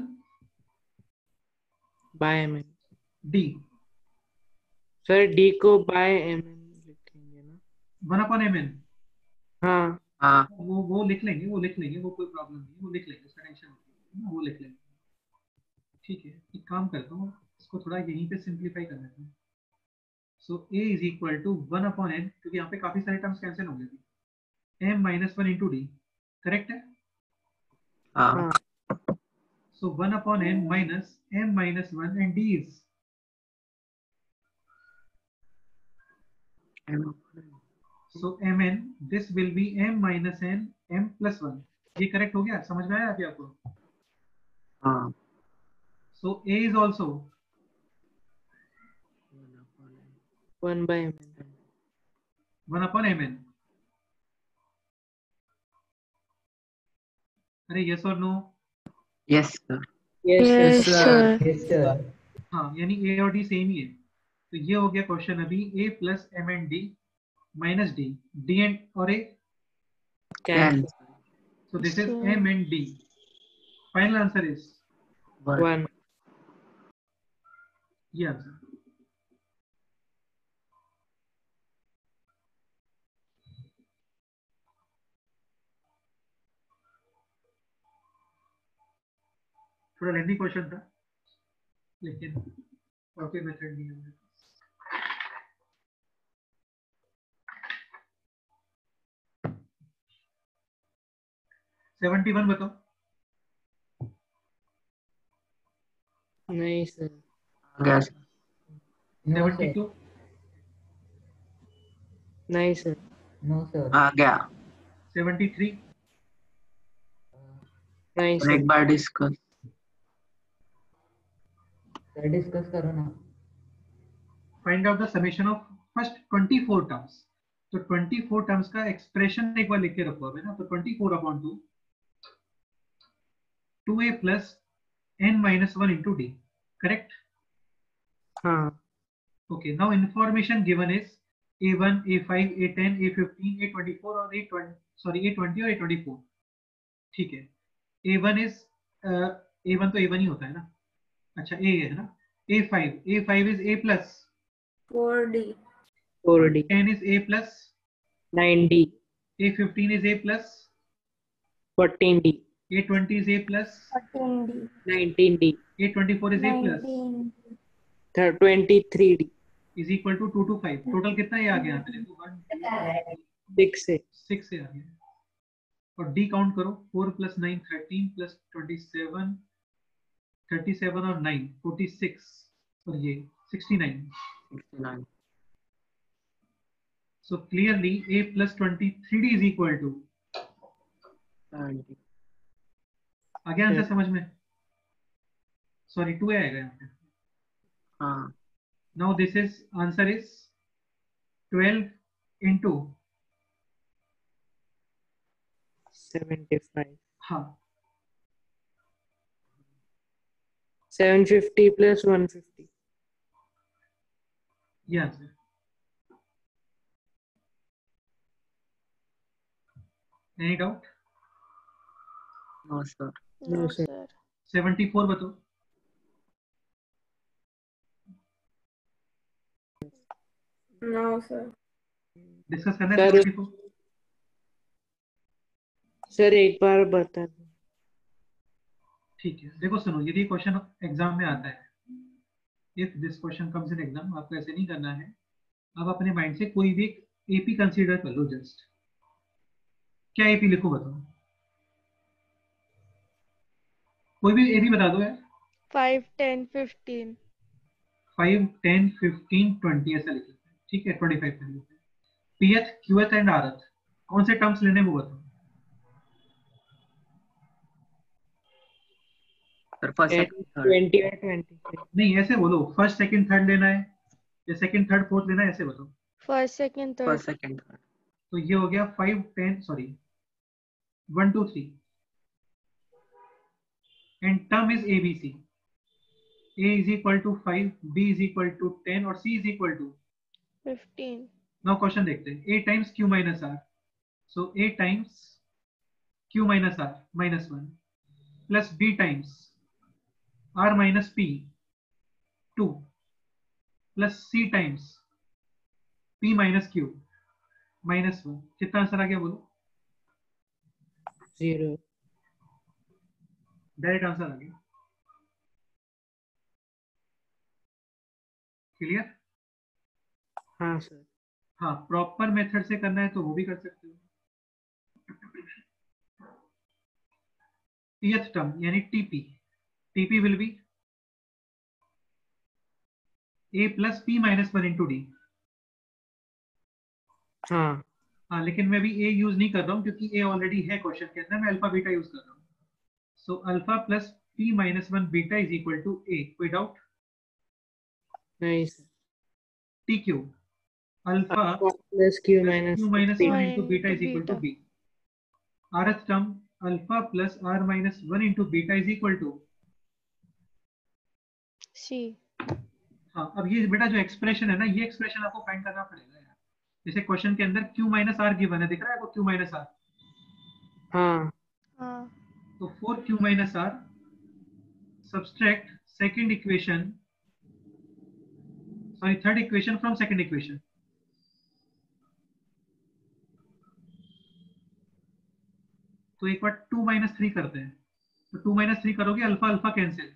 by mn. d sir d को by mn लिखेंगे ना? वन अपॉन mn हाँ हाँ वो वो लिख लेंगे वो लिख लेंगे वो कोई प्रॉब्लम नहीं, वो लिख लेंगे, उसका टेंशन नहीं है, वो लिख लेंगे। ठीक है, एक काम करता हूँ, इसको थोड़ा यहीं पे सिंप्लीफाई कर लेते हैं। So a is equal to one upon n, क्योंकि यहाँ पे काफी सारे टर्म्स कैंसिल हो गए थे, m minus one into D, correct है? हाँ हाँ so one upon n minus m minus one and d is so mn, this will be m minus n m plus one. ये करेक्ट हो गया, समझ में आया अभी आपको? हाँ so a is also one by mn. One upon mn। अरे यस और no? Yes sir Yes, Yes, sir. sir. Yes, sir. हाँ, यानी a और d सेम ही है। तो ये हो गया क्वेश्चन अभी, a plus m and d minus d, d and और a, can so this is Sure. m and d। Final answer is One. ये आंसर। थोड़ा लेंदी क्वेश्चन था, लेकिन और कोई मेथड नहीं है। सेवेंटी वन बताओ। नहीं सर। आ गया sir No, seventy sir. Two, नहीं सर। No, sir. आ गया सेवेंटी थ्री, नहीं और एक सर। बार डिस्कस Sir, discuss करो ना. Find out the summation of first twenty four terms. तो ट्वेंटी फोर टर्म्स का एक्सप्रेशन एक बार लिख के रखो अभी ना। तो twenty four upon two, two ए plus N minus one into D, correct? हाँ okay, now information given is A one, A five, A ten, A fifteen, A twenty four और A twenty, sorry A twenty और ए ट्वेंटी फोर। ठीक है, A one is, A one तो ए वन ही होता है ना। अच्छा, ए है ना, A five, A five is A plus, four D four D. Ten is A plus, nine D. A fifteen is A plus, fourteen D. A twenty is A plus, fourteen D, nineteen D. A twenty four is A plus, nineteen, twenty three D. Is equal to two two five. Total कितना ये आ गया यहाँ पे देखो, वन सिक्स से। सिक्स से आ गया। और डी काउंट करो, four plus nine thirteen plus twenty seven, thirty seven और नाइन फोर्टी सिक्स, और ये sixty nine. Sixty nine So clearly a plus twenty-three d is equal to, seventy आ गया आंसर समझ में? सॉरी, टू आएगा यहाँ पे। हाँ Now this is answer is twelve into, seventy five. हाँ, seven fifty plus one fifty. ये answer. Any doubt? No sir No, No, sir. sir. Seventy four बताओ। No sir. डिस्कस करना है Sir, सेवेंटी फोर? सर एक बार बता दो। ठीक है, देखो सुनो, यदि क्वेश्चन एग्जाम में आता है, if this question comes in exam, आपको ऐसे नहीं करना है। आप अपने माइंड से कोई भी एपी कंसीडर कर लो। जस्ट क्या एपी लिखो बताओ, कोई भी एपी बता दो यार। Five, ten, fifteen. Five, ten, fifteen, twenty ऐसा लिख लेते हैं। ठीक है, ट्वेंटी फाइव कर लेते हैं। पीएथ, क्यूएथ एंड आरएथ, कौन से टर्म्स लेने वो बताओ। Sir first second third twenty और ट्वेंटी फाइव। नहीं, ऐसे बोलो, फर्स्ट सेकंड थर्ड लेना है या सेकंड थर्ड फोर्थ लेना है, ऐसे बताओ। First, second, third. First second third तो ये हो गया five, ten, sorry one two three, and term is A B C. A is equal to five, B is equal to ten और C is equal to. Fifteen. Now question देखते हैं, A times Q minus R. So A times q minus r minus one plus b times r minus p two plus c times p minus q minus one. कितना आंसर आ गया बोलो? जीरो। डायरेक्ट आंसर आ गया। क्लियर? हाँ सर। हाँ, प्रॉपर मेथड से करना है तो वो भी कर सकते हो। टीएथ टर्म यानी Tp, Tp will be A plus P minus one into D. हाँ हाँ, लेकिन मैं भी ए यूज नहीं कर रहा हूँ क्योंकि ए ऑलरेडी है क्वेश्चन के अंदर, मैं अल्फा बीटा यूज कर रहा हूँ। So alpha plus P minus one beta is equal to A. कोई डाउट? नहीं sir. T Q alpha plus Q minus Q minus one into one beta into is equal to beta. B. Rth term alpha plus R minus one into beta is equal to C. हाँ। अब ये बेटा जो एक्सप्रेशन है ना, ये एक्सप्रेशन आपको फाइंड करना पड़ेगा यार। जैसे क्वेश्चन के अंदर q माइनस आर गिवन है, दिख रहा है आपको q माइनस आर? हाँ हाँ तो four q minus R subtract second equation, sorry third equation from second equation. तो एक बार टू माइनस थ्री करते हैं, तो टू माइनस थ्री करोगे alpha alpha cancel,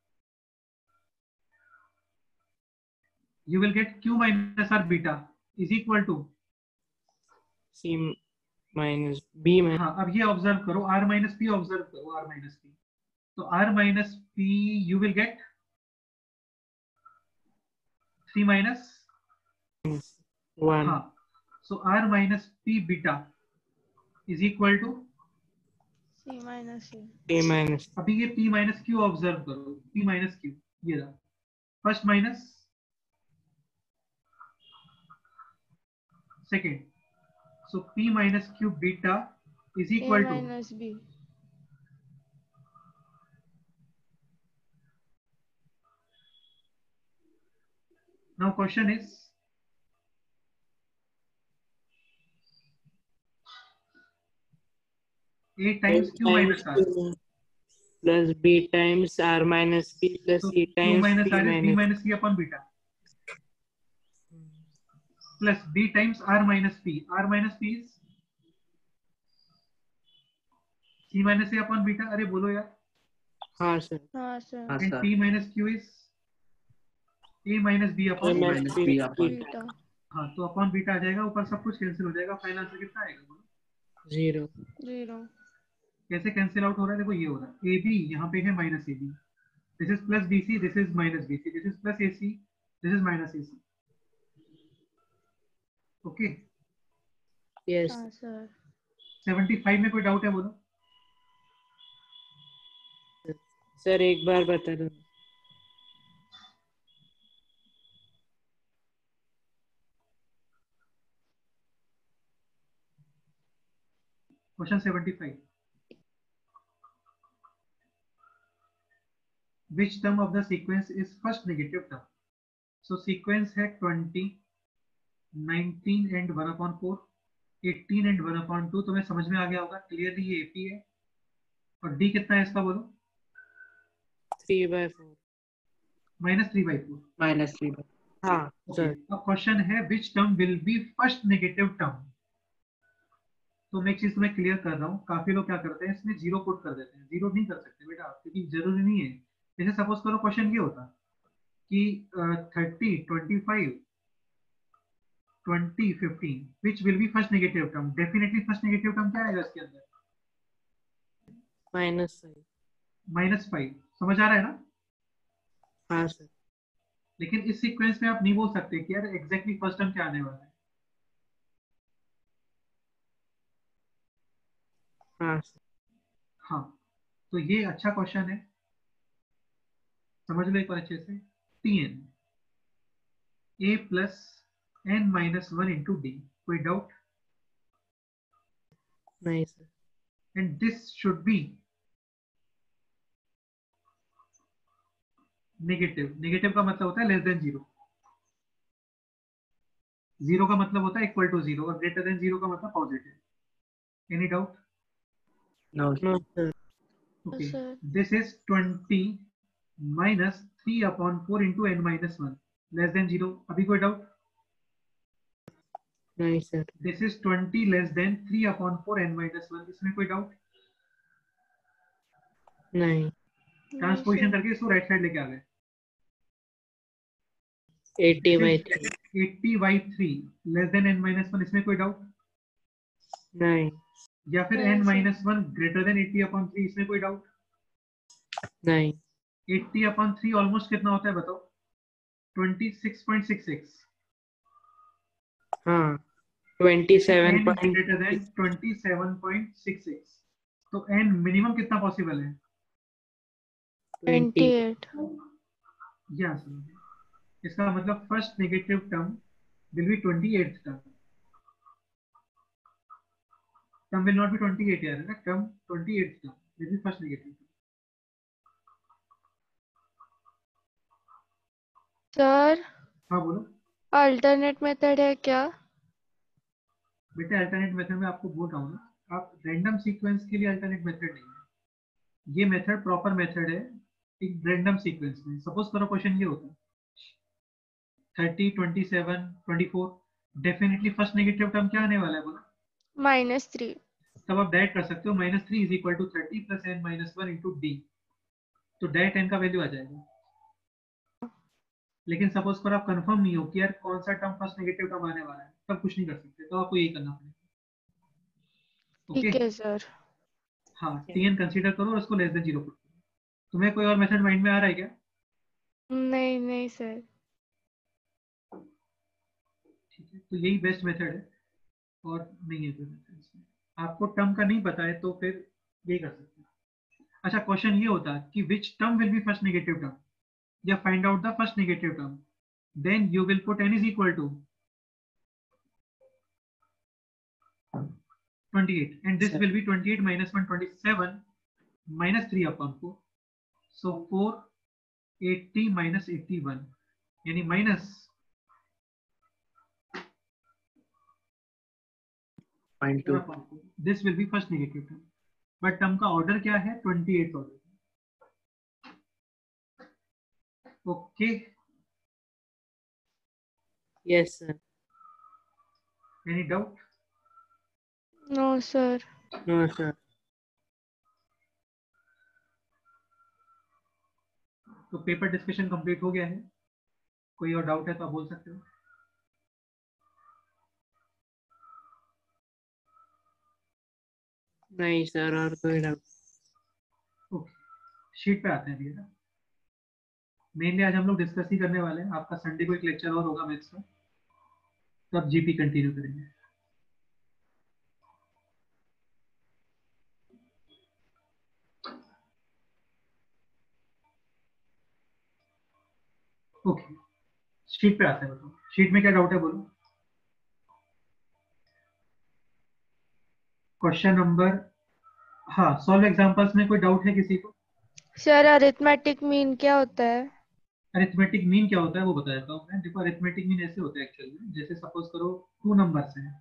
you will get q minus r beta is equal to C minus B minus. हाँ। अब ये ऑब्जर्व करो, r minus p ऑब्जर्व करो, r minus p, तो r minus p you will get three minus one. हाँ। so r minus p beta is equal to C minus C. A minus. अभी ये p minus q ऑब्जर्व करो, p minus q ये रहा first minus second, so p minus q beta is A equal to minus B. now question is a times q minus r, plus B times R minus P plus so C q times minus B r is b minus. minus c upon beta plus b times r minus p, r minus p is c minus a upon beta। अरे बोलो यार। हाँ सर। हाँ sir. हाँ and sir. p minus q is a minus b A upon minus B B upon Beta. हाँ, तो अपॉन बीटा आ जाएगा, ऊपर सब कुछ कैंसिल हो जाएगा, फाइनल आंसर कितना आएगा बोलो? जीरो। Zero. कैसे कैंसिल आउट हो रहा है? देखो ये हो रहा है, ए बी यहाँ पे है minus A B, this is plus B C, this is minus B C, this is plus A C, this is minus A C. Okay, yes हाँ sir. सेवेंटी फाइव में कोई डाउट है बोलो? सर एक बार बता दो। Question seventy five, which term of the sequence is first negative term? So sequence है twenty, nineteen and one upon four, eighteen and one upon two. तुम्हें समझ में आ गया होगा क्लियरली, ये एपी है। और डी कितना है इसका बोलो? Three by four. Minus three by four. Minus three. हाँ सर। अब क्वेश्चन है which term will be first negative term? तो मैं एक चीज तुम्हें क्लियर कर रहा हूँ, काफी लोग क्या करते हैं इसमें जीरो पुट कर देते हैं। जीरो नहीं कर सकते बेटा, क्योंकि जरूरी नहीं है। जैसे सपोज करो क्वेश्चन ये होता कि thirty, twenty five, twenty, fifteen, which will be first negative term? Definitely first negative term क्या आएगा इसके अंदर? Minus five. Minus five. समझ आ रहा है ना? हाँ सर। लेकिन इस सीक्वेंस में आप नहीं बोल सकते कि यार एग्जैक्टली फर्स्ट टर्म क्या आने वाला है। हाँ सर। हाँ, तो ये अच्छा क्वेश्चन है, समझ लो एक बार अच्छे से। T N A plus N minus one into D, कोई डाउट? नहीं sir. And this should be negative. Negative का मतलब होता है लेस देन जीरो, जीरो का मतलब होता है इक्वल टू जीरो, और ग्रेटर देन जीरो का मतलब positive. Any doubt? No, No, sir. Okay. sir. This is twenty minus three upon four into n minus one less than zero. अभी कोई doubt? नहीं sir. This is twenty less than three upon four n minus one. इसमें कोई doubt? नहीं. ट्रांसपोजिशन करके इसको राइट साइड लेके आ गए. eighty by three. eighty by three less than n minus one. इसमें कोई doubt? नहीं. या फिर Yes, n sir. minus one greater than eighty upon three. इसमें कोई doubt? नहीं. eighty upon three ऑलमोस्ट कितना होता है बताओ? twenty-six point six six. हाँ. twenty-seven n point. greater than twenty-seven point six six. तो n मिनिमम कितना पॉसिबल है? twenty. twenty-eight. यस. इसका मतलब first negative term will be twenty-eighth term. Term will not be twenty-eight यार, ना term twenty-eighth term will be first negative. Sir हाँ बोलो अल्टरनेट मेथड है क्या? बेटा. अल्टरनेट मेथड में आपको बोल रहा हूँ ना, आप रैंडम सीक्वेंस के लिए अल्टरनेट मेथड नहीं है. ये मेथड प्रॉपर मेथड है एक रैंडम सीक्वेंस में. सपोज करो क्वेश्चन ये होता है thirty, twenty-seven, twenty-four. Definitely first negative term क्या आने वाला है बोला? Minus three. तब आप डायरेक्ट कर सकते हो minus three is equal to thirty plus N minus one into d. तो डायरेक्ट एन का वैल्यू आ जाएगा. लेकिन सपोज करो आप कंफर्म नहीं हो कि यार कौन सा टर्म फर्स्ट नेगेटिव टर्म आने वाला है, तब कुछ नहीं कर सकते. तो आपको यही करना पड़ेगा. ठीक ओके. है सर. हाँ, टी एन कंसीडर करो और उसको लेस देन जीरो पुट करो. तुम्हें कोई और मेथड माइंड में आ रहा है क्या? नहीं नहीं सर. ठीक है, तो यही बेस्ट मेथड है और नहीं है कोई मेथड इसमें. आपको टर्म का नहीं पता है तो फिर यही कर सकते हैं. अच्छा, क्वेश्चन ये होता है कि which term will be first negative term, या find out the first negative term. Then you will put n is equal to twenty-eight and this will be twenty-eight minus one, twenty-seven minus three upon four. So four eighty minus eighty-one यानी minus point two. this will be first negative term. But term का order क्या है? twenty-eighth order. Okay. Yes sir. Any doubt? No sir. No sir. तो पेपर डिस्कशन कंप्लीट हो गया है. कोई और डाउट है तो आप बोल सकते हो. नहीं सर और कोई डाउट. ओके, शीट पे आते हैं अभी. मेनली आज हम लोग डिस्कस ही करने वाले हैं. आपका संडे को एक लेक्चर और होगा मैथ्स का, तब जीपी कंटिन्यू करेंगे. ओके, शीट पे आते हैं. बताओ शीट में क्या डाउट है बोलो. क्वेश्चन नंबर, हाँ, सॉल्व एग्जांपल्स में कोई डाउट है किसी को? सर अरिथमेटिक मीन क्या होता है? अरिथमेटिक मीन क्या होता है वो बता देता हूँ मैं. देखो अरिथमेटिक मीन ऐसे होता है एक्चुअल में, जैसे सपोज करो टू नंबर्स हैं,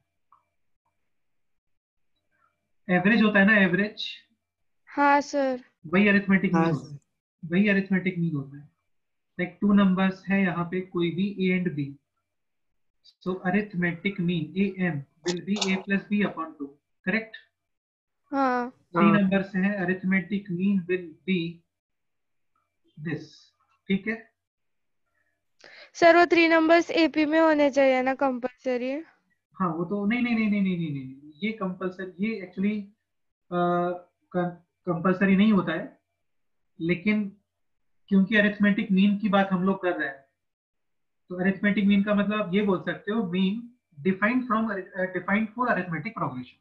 एवरेज होता है ना, एवरेज. हाँ सर. वही अरिथमेटिक मीन हाँ होता है. वही अरिथमेटिक मीन होता है. लाइक टू नंबर्स है यहाँ पे कोई भी a and b. So arithmetic mean a m will be a plus b upon two. Correct. हाँ. थ्री नंबर्स हैं, arithmetic mean will be this. ठीक है. सर वो थ्री नंबर्स एपी में होने चाहिए ना कंपलसरी? हाँ वो तो नहीं नहीं नहीं नहीं नहीं नहीं नहीं ये कंपलसरी, ये एक्चुअली कंपलसरी नहीं होता है. लेकिन क्योंकि अरिथमेटिक मीन की बात हम लोग कर रहे हैं, तो अरिथमेटिक मीन का मतलब आप ये बोल सकते हो mean defined from defined for arithmetic progression.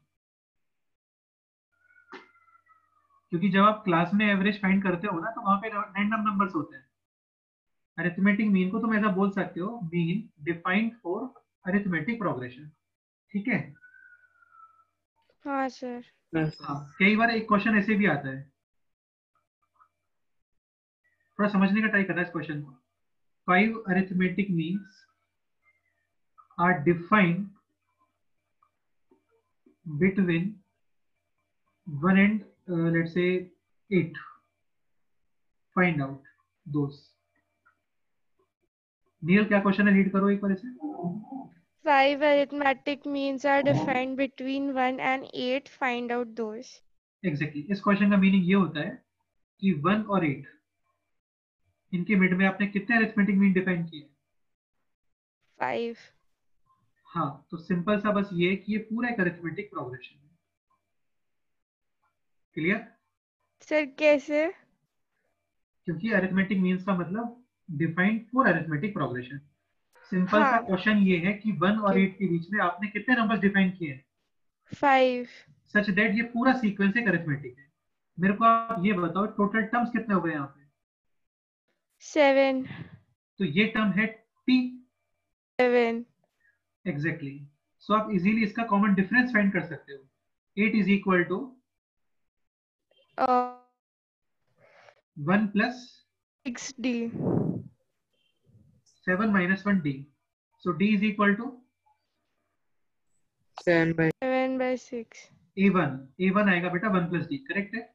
क्योंकि जब आप क्लास में एवरेज फाइंड करते हो ना, तो वहां पे रैंडम नंबर्स होते हैं. अरिथमेटिक मीन को तुम ऐसा बोल सकते हो mean defined for arithmetic progression. ठीक है. हाँ सर. हाँ, कई बार एक क्वेश्चन ऐसे भी आता है, थोड़ा समझने का ट्राई करना है इस क्वेश्चन को. Five arithmetic means are defined between one and let's say eight. Find out those. Neel क्या क्वेश्चन है, रीड करो एक बार इसे. Five arithmetic means are defined between one and eight. Find out those. Exactly exactly. इस क्वेश्चन का मीनिंग ये होता है कि वन और एट इनके मिड में आपने कितने अरिथमेटिक मीन डिफाइन किए? Five. हाँ, तो सिंपल सा बस ये है कि ये पूरा एक अरिथमेटिक प्रोग्रेशन है. क्लियर? सर कैसे? क्योंकि अरिथमेटिक मीन्स का मतलब defined for arithmetic progression. Simple सा हाँ. क्वेश्चन ये है कि वन और एट के बीच में आपने कितने नंबर्स डिफाइन किए हैं, Five. सच दैट ये पूरा सीक्वेंस एक अरिथमेटिक है. मेरे को आप ये बताओ टोटल टर्म्स कितने हो गए यहाँ पे? Seven. तो ये टर्म है टी. Seven. एग्जैक्टली. सो आप इजीली इसका कॉमन डिफरेंस फाइंड कर सकते हो. Eight is equal to Uh, one plus six D. Seven minus one d. So d is equal to seven by Seven by six. A one. A one आएगा बेटा वन प्लस डी, करेक्ट है.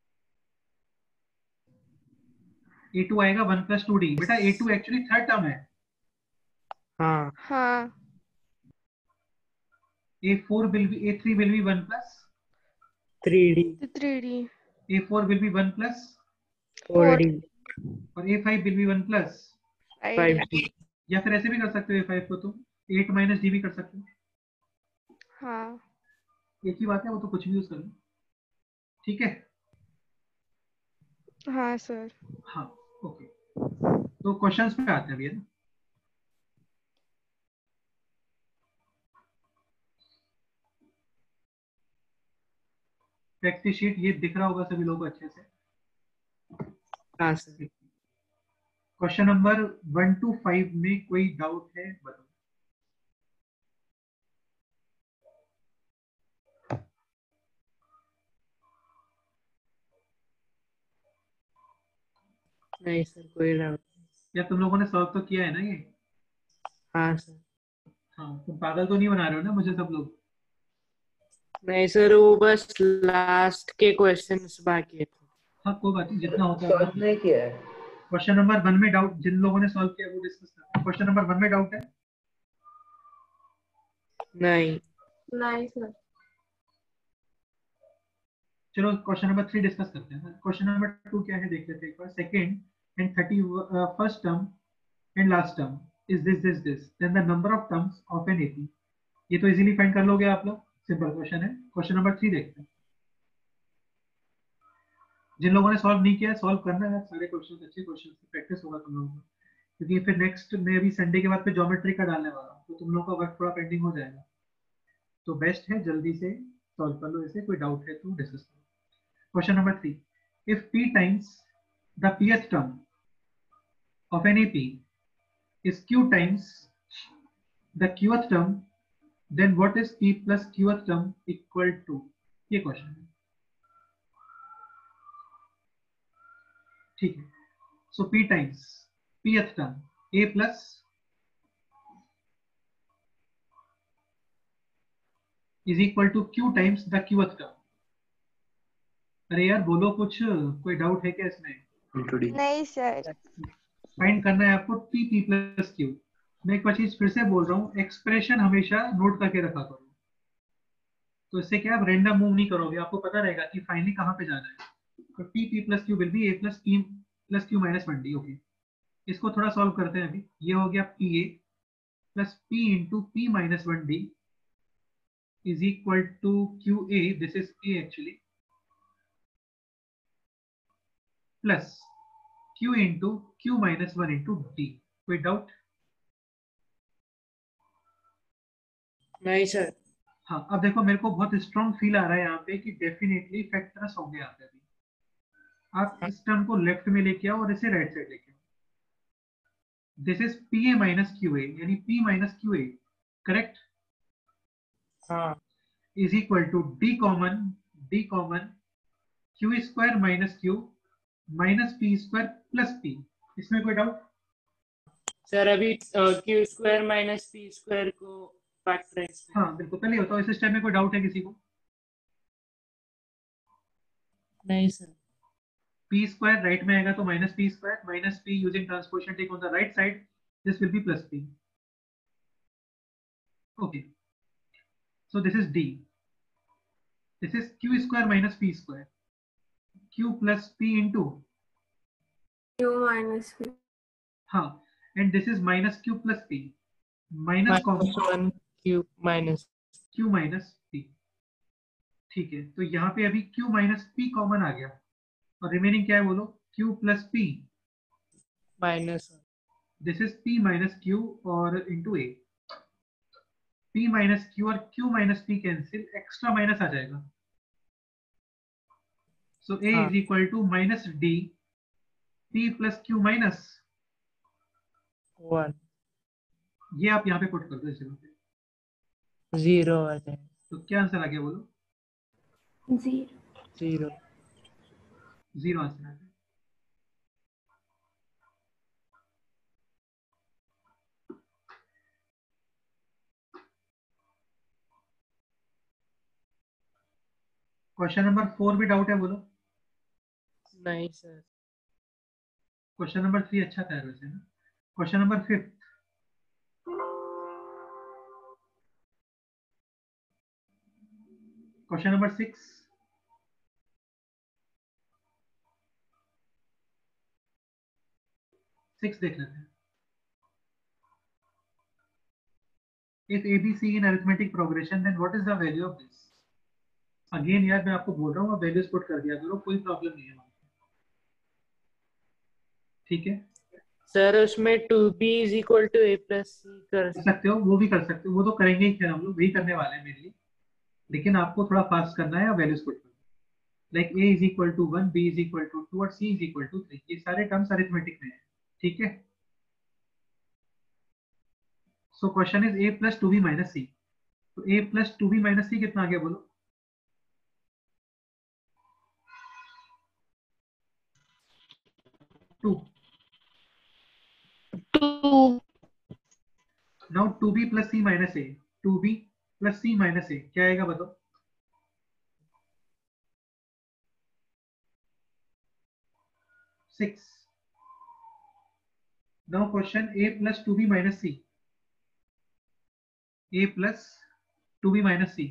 ए टू आएगा वन प्लस टू डी. बेटा a two actually third term है. हाँ हाँ. A four will be a three will be one plus three D Three D. A four will be one plus four D और a five will be one plus. five D. या फिर ऐसे भी कर सकते हो ए फाइव को तुम एट माइनस डी भी कर सकते हो. हाँ. एक ही बात है, वो तो कुछ भी यूज कर लो. ठीक है. हाँ सर. हाँ ओके. तो क्वेश्चंस पे आते हैं अभी, है ना. टेक्स्ट शीट ये दिख रहा होगा सभी लोगों को अच्छे से. हाँ sir. Question number one two five में कोई डाउट है बताओ. नहीं सर कोई डाउट. या तुम लोगों ने सॉल्व तो किया है ना ये? हाँ सर. हाँ, तुम पागल तो नहीं बना रहे हो ना मुझे सब लोग? नहीं सर वो बस लास्ट के क्वेश्चंस बाकी है. हाँ कोई बात नहीं, जितना होता है. सॉल्व नहीं किया है. क्वेश्चन नंबर वन में डाउट जिन लोगों ने सॉल्व किया वो डिस्कस करते हैं. क्वेश्चन नंबर वन में डाउट है? नहीं. नहीं सर. चलो क्वेश्चन नंबर थ्री डिस्कस करते हैं. क्वेश्चन नंबर टू क्या है देख लेते हैं एक बार. Second and thirty first term and last term is this this this then the number of terms of an AP. ये तो इजीली फाइंड कर लोगे आप लोग, सिंपल क्वेश्चन है. क्वेश्चन नंबर थ्री देखते हैं. जिन लोगों ने सॉल्व नहीं किया सॉल्व करना है. सारे क्वेश्चन अच्छे क्वेश्चन प्रैक्टिस होगा तुम लोगों को, क्योंकि फिर नेक्स्ट में अभी संडे के बाद पे ज्योमेट्री का डालने वाला हूँ, तो तुम लोगों का वर्क थोड़ा पेंडिंग हो जाएगा. तो बेस्ट है जल्दी से सॉल्व कर लो इसे. कोई डाउट है तो डिस्कस करो. Question number three. If p times the pth term of an A P is q times the qth term, then what is p plus qth term equal to? ये क्वेश्चन है. ठीक है. So p times pth term a plus is equal to q times the qth term. अरे यार बोलो कुछ, कोई डाउट है क्या इसमें? नहीं सर. फाइंड करना है आपको t p plus q. मैं एक बार चीज फिर से बोल रहा हूँ, एक्सप्रेशन हमेशा नोट करके रखा करो. तो इससे क्या आप रैंडम मूव नहीं करोगे, आपको पता रहेगा कि फाइनली कहाँ पे जाना है. तो t p plus q will be a plus p plus q minus one d. Okay, इसको थोड़ा सॉल्व करते हैं अभी. ये हो गया pa plus p into p minus one d is equal to qa. This is a actually plus q into q minus one into d. कोई डाउट? नहीं सर. हाँ, अब देखो मेरे को बहुत स्ट्रॉन्ग फील आ रहा है यहाँ पे कि डेफिनेटली फैक्टर्स होंगे यहाँ पे. अभी आप इस टर्म को लेफ्ट में लेके आओ और इसे राइट साइड लेके आओ. This is p a minus q a, यानी p minus q a, correct, हाँ. Is equal to d common d common q square minus q minus p square plus p. इसमें कोई डाउट? सर अभी q square minus p square को फैक्टराइज. हाँ बिल्कुल, पहले बताओ इस स्टेप में कोई डाउट है किसी को? नहीं सर। p square राइट में आएगा तो minus p square minus p using transposition take on the right side, this will be plus p. Okay, so this is d. This is q square minus p square, q plus p into Q minus P. हाँ, and this is minus q plus p minus minus one cube minus q minus p. ठीक है, तो यहाँ पे अभी q minus p कॉमन आ गया और रिमेनिंग क्या है बोलो, q plus p. Minus this is p minus q और into a. p minus q और q minus p cancel, extra minus आ जाएगा. So a हाँ. is equal to minus d p plus q minus, one ये आप यहाँ पे पुट कर दो इस जगह पे. जीरो आ जाए. तो क्या आंसर आ गया बोलो, Zero. जीरो. जीरो आंसर आ गया. क्वेश्चन नंबर फोर भी डाउट है बोलो. नहीं सर. क्वेश्चन नंबर थ्री अच्छा था वैसे ना. Question number fifth, question number six, six देख लेते हैं. If A B C in arithmetic progression, then what is the value of this? Again यार मैं आपको बोल रहा हूँ, वैल्यूज पुट कर दिया करो, कोई प्रॉब्लम नहीं है. ठीक है, सर उसमें two b is equal to A plus c कर कर सकते हो, वो भी कर सकते हो, वो तो करेंगे ही, फिर हम लोग वही करने वाले हैं मेनली. लेकिन आपको थोड़ा फास्ट करना है, वैल्यूज पुट करना. Like a is equal to one, b is equal to two और c is equal to three. ये सारे टर्म्स अरिथमेटिक में है. ठीक है, so question is a plus two b minus c. तो a plus two b minus c कितना आ गया बोलो, two. Two. Now two b plus C minus a, two b plus C minus a क्या आएगा बताओ. Six. Now question a plus two b minus c, a plus two b minus c,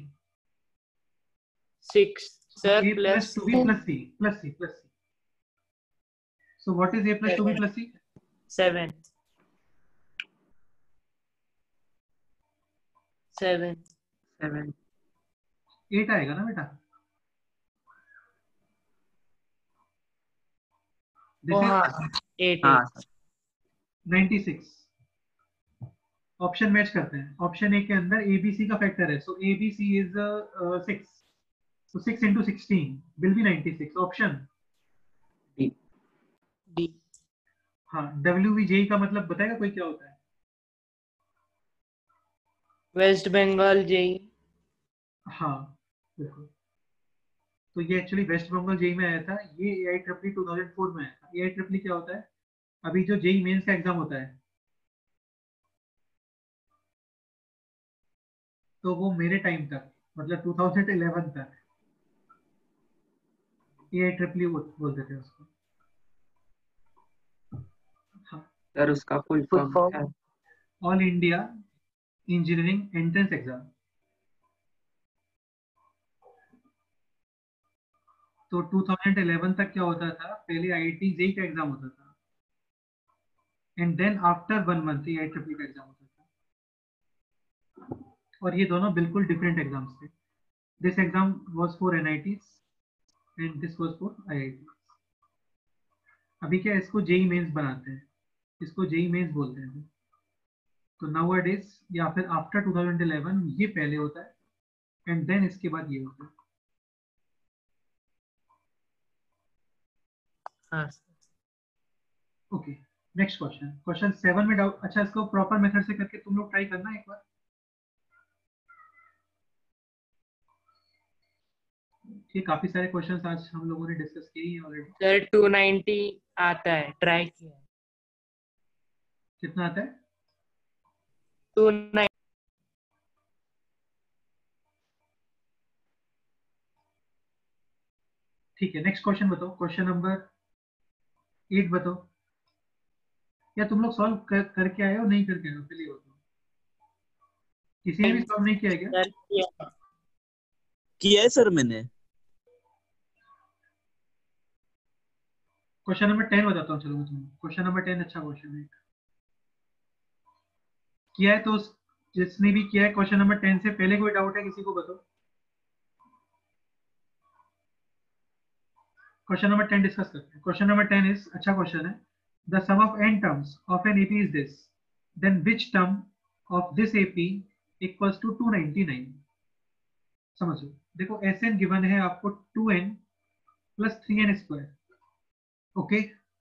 six sir a plus plus two b plus c plus c plus c. So what is a plus two b plus c, seven. Seven. Seven. Eight आएगा ना बेटा. This is eight. हाँ sir. Ninety six. Option match करते हैं. ऑप्शन ए के अंदर ए बी सी का फैक्टर है, so A B C is six, so six into sixteen will be ninety six. Option D. D. हाँ, W V J का मतलब बताएगा कोई क्या होता है. वेस्ट बंगाल जेई. हाँ बिल्कुल. तो ये एक्चुअली वेस्ट बंगाल जेई में आया था. ये A I triple E two thousand four में आया था. ए आई ट्रिपली क्या होता है, अभी जो जेई मेंस का एग्जाम होता है तो वो मेरे टाइम तक, मतलब टू थाउजेंड इलेवन तक ए आई ट्रिपली बोलते थे उसको. हाँ, सर उसका फुल Full फॉर्म form? है. All India engineering entrance exam. तो टू थाउजेंड इलेवन तक क्या होता था, पहले आई आई टी जेई का एग्जाम होता था and then after one month A I triple E का एग्जाम होता था. और ये दोनों बिल्कुल डिफरेंट एग्जाम्स थे. This exam was for N I Ts and this was for I I T. अभी क्या इसको जेई मेंस बनाते हैं, इसको जेई मेंस बोलते हैं. तो नाउअडेज या फिर आफ्टर टू थाउजेंड इलेवन ये पहले होता है एंड देन इसके बाद ये होता है. हाँ. Okay, next question. Question seven में डाउट. अच्छा, इसको प्रॉपर मेथड से करके तुम लोग ट्राई करना एक बार. ये काफी सारे क्वेश्चंस आज हम लोगों ने डिस्कस किए हैं ऑलरेडी. सर टू नाइंटी आता है, ट्राई किया. कितना आता है, टू नाइंटी. ठीक है, नेक्स्ट क्वेश्चन बताओ, क्वेश्चन नंबर एट बताओ। क्या तुम लोग सॉल्व कर, करके आए हो नहीं करके आए हो, पहले बताओ। किसी ने भी सॉल्व नहीं किया है क्या? सर किया। किया है सर मैंने। क्वेश्चन नंबर टेन बताता हूँ, चलो मैं तुम्हें। क्वेश्चन नंबर टेन अच्छा क्वेश्चन है, किया है तो उस- जिसने भी किया है क्वेश्चन नंबर टेन से पहले कोई डाउट है किसी को, बताओ। क्वेश्चन नंबर टेन डिस्कस करते हैं। क्वेश्चन नंबर टेन इज अच्छा क्वेश्चन है। The sum of n terms of an AP is this, then which term of this AP equals to two ninety nine. समझो, देखो एस एन गिवन है आपको two n plus three n square. Okay,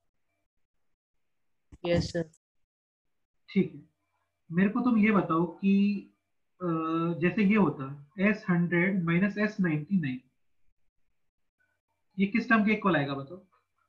yes sir. ठीक है। मेरे को तुम ये बताओ कि अ, जैसे ये होता S hundred minus S ninety nine, ये किस टर्म के इक्वल आएगा बताओ।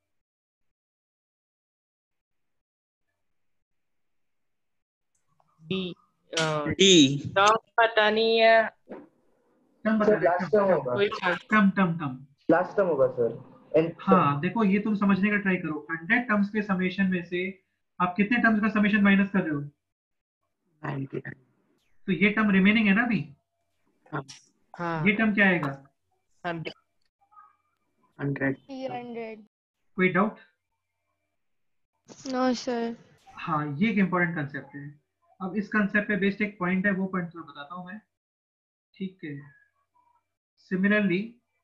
डी डी टर्म पता नहीं है। टर्म सर बता लास्ट टर्म होगा, कोई term term term last term होगा सर। एंड हाँ देखो, ये तुम समझने का ट्राई करो। हंड्रेड टर्म्स के समेशन में से आप कितने टर्म्स का समेशन माइनस कर रहे हो? Ninety nine. तो ये टर्म रिमेनिंग है ना अभी, हाँ ये टर्म क्या आएगा? हंड्रेड। हंड्रेड। three hundred. कोई डाउट? No, sir. हाँ, ये एक इंपॉर्टेंट कंसेप्ट है। अब इस कंसेप्ट पे बेस्ड एक पॉइंट है, वो पॉइंट मैं बताता हूँ मैं, ठीक है। Similarly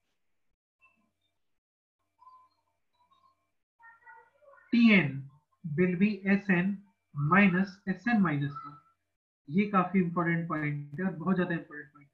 Tn will be Sn minus Sn minus one. ये काफी इंपॉर्टेंट पॉइंट है और बहुत ज्यादा इंपॉर्टेंट पॉइंट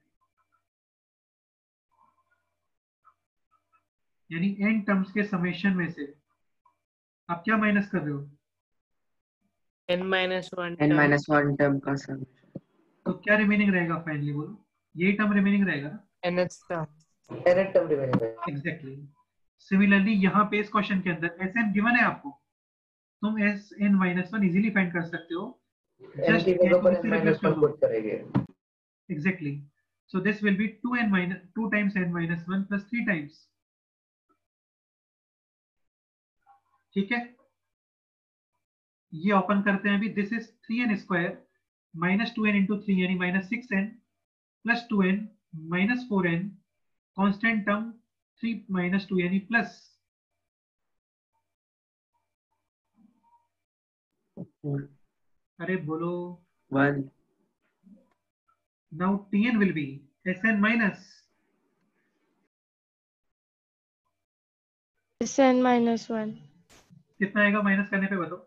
है। यानी n टर्म्स के समेशन में से आप क्या माइनस कर रहे हो? N minus one n minus one term का सम। तो क्या रिमेनिंग रहेगा फाइनली, बोलो। यही टर्म रिमेनिंग रहेगा ना? Nth term. N term remaining है। एग्जैक्टली। सिमिलरली यहाँ पे इस क्वेश्चन के अंदर एस एन गिवन है आपको, तुम S n minus one easily find कर सकते हो। एन जस्ट की जगह पर इसे एन माइनस रिप्लेस कर वन दो। पुट करेंगे। Exactly. So this will be two n minus two times n minus one plus three times. ठीक है, ये ओपन करते हैं अभी। This is three n square minus two n into three यानी minus six N plus two n minus four N, constant term three minus two यानी प्लस। अरे बोलो। One. Now Tn will be Sn minus Sn minus one. कितना आएगा माइनस करने पे बताओ।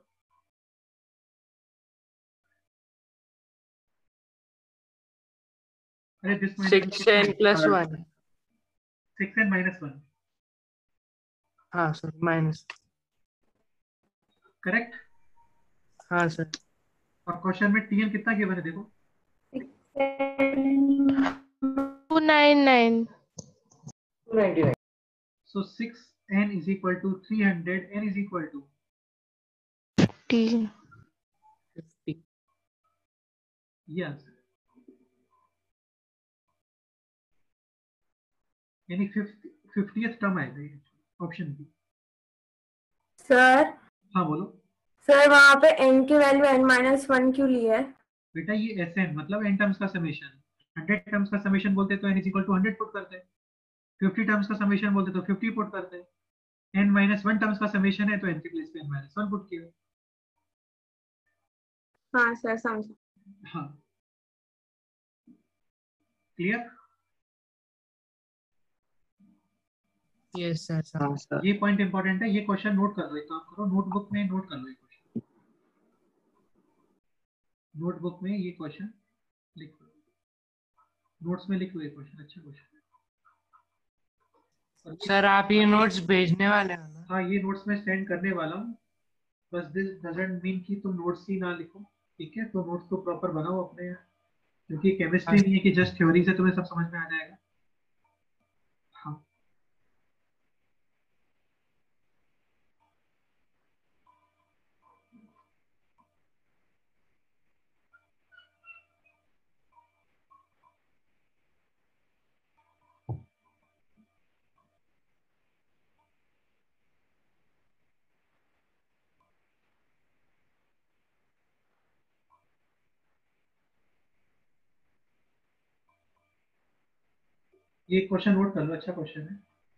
अरे this six N plus one. Six N minus one, हाँ सर माइनस। करेक्ट। हाँ सर। और क्वेश्चन में Tn कितना गिवन है देखो। two ninety-nine. Two ninety nine. So six n is equal to three hundred, n is equal to T. Fifty. yes, यानी फिफ्टियथ टर्म आएगा ये ऑप्शन बी। सर हाँ बोलो। सर वहाँ पे n की वैल्यू n माइनस वन क्यों ली है? बेटा ये Sn मतलब n टर्म्स का समेशन, हंड्रेड टर्म्स का समेशन बोलते तो n is equal to hundred put करते हैं, फिफ्टी टर्म्स का समेशन बोलते तो फिफ्टी पुट करते हैं, n माइनस वन टर्म्स का समेशन है तो n के प्लेस पे n माइनस वन पुट किया। हाँ सर समझा। हाँ, क्लियर। Yes sir. हाँ सर। ये पॉइंट इंपॉर्टेंट है, ये क्वेश्चन नोट कर लो, एक काम करो नोटबुक में नोट कर लो ये क्वेश्चन, नोटबुक में ये क्वेश्चन लिख लो, नोट्स में लिख लो ये क्वेश्चन, अच्छा क्वेश्चन है। सर आप ये नोट्स भेजने वाले हो ना? हाँ ये नोट्स में सेंड करने वाला हूँ, बस दिस डजंट मीन कि तुम नोट्स ही ना लिखो, ठीक है। तो नोट्स को प्रॉपर बनाओ अपने, क्योंकि केमिस्ट्री नहीं है कि जस्ट थ्योरी से तुम्हें सब समझ में आ जाएगा। हाँ ये क्वेश्चन नोट कर लो, अच्छा क्वेश्चन है।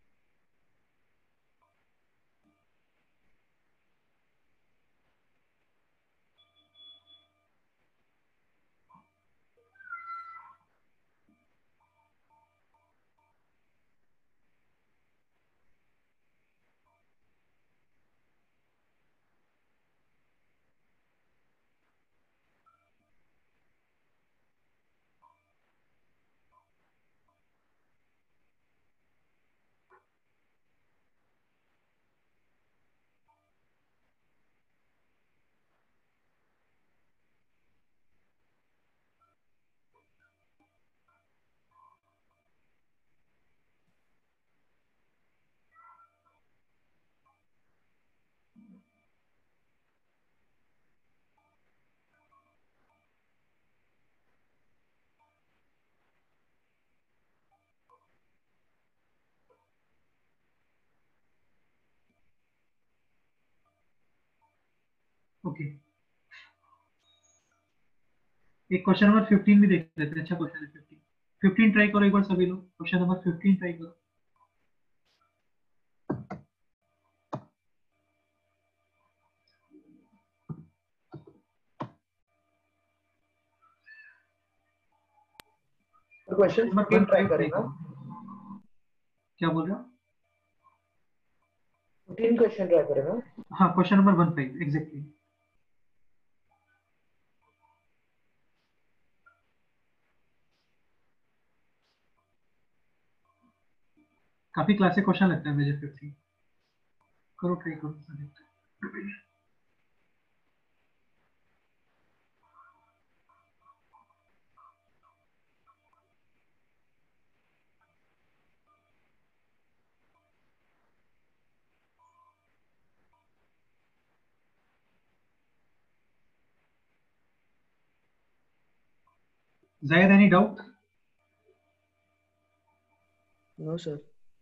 ओके, एक क्वेश्चन नंबर फिफ्टीन भी देख लेते हैं, अच्छा क्वेश्चन है फिफ्टीन। फिफ्टीन ट्राई करो एक बार सभी लोग, क्वेश्चन नंबर फिफ्टीन ट्राई करो। Question number fifteen one try five try करेगा। करो। क्या बोल रहे हो? फिफ्टीन क्वेश्चन ट्राई करेगा। हाँ, question number one five exactly. काफी क्लासिक क्वेश्चन लगता है मुझे फिफ्टीन। करो, ट्राई करो। जायद, एनी डाउट? No sir.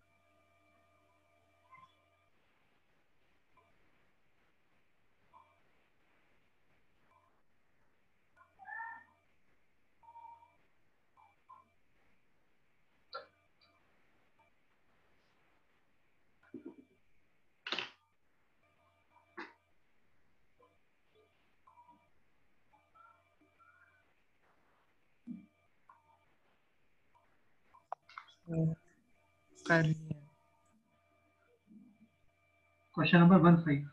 कर लिया। Question number one five.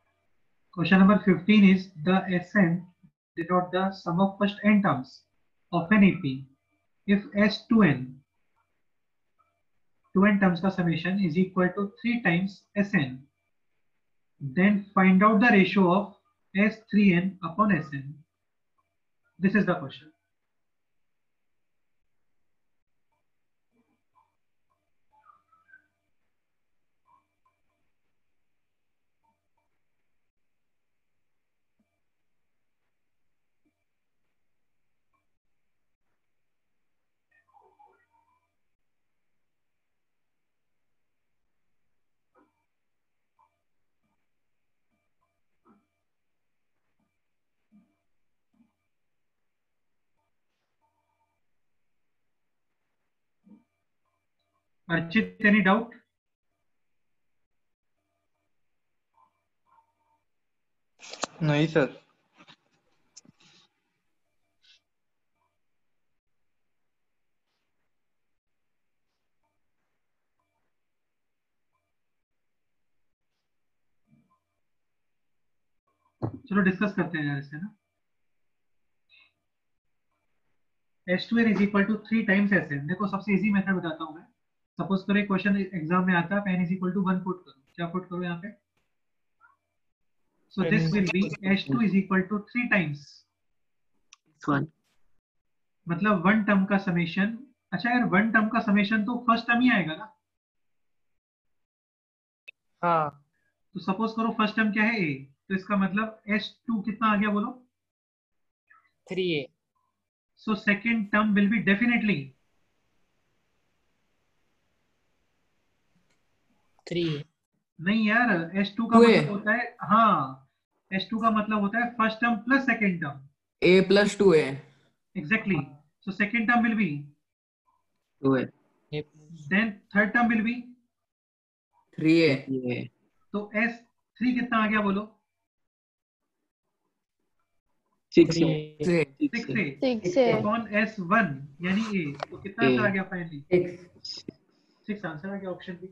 Question number fifteen is the S N denote the sum of first n terms of an A P if S two n two n terms का summation is equal to three times Sn, then find out the ratio of S three n upon Sn. This is the question. Archit, any doubt? नहीं सर. चलो डिस्कस करते हैं यार इसे ना. S two N is equal to three times S N. देखो सबसे इजी मेथड बताता हूँ मैं. सपोज करो एक क्वेश्चन एग्जाम में आता है, N is equal to one put करो. क्या पुट करो यहाँ पे? So this will be S two is equal to three times one. मतलब वन टर्म का समेशन. अच्छा यार, वन टर्म का समेशन तो फर्स्ट टर्म ही आएगा ना. हाँ. तो सपोज करो फर्स्ट टर्म क्या है? ए. तो इसका मतलब एस टू कितना आ गया बोलो? Three A. So second term will be definitely three A. नहीं यार, एस टू का मतलब होता है, हाँ एस टू का मतलब होता है first term plus second term. A plus two A. Exactly. So second term will be two A. Then third term will be three A. तो एस थ्री कितना आ गया बोलो? सिक्स से. सिक्स ए सिक्स है अपॉन एस वन यानी ए. तो कितना आंसर आ गया फाइनली? सिक्स. सिक्स आंसर आ गया option B.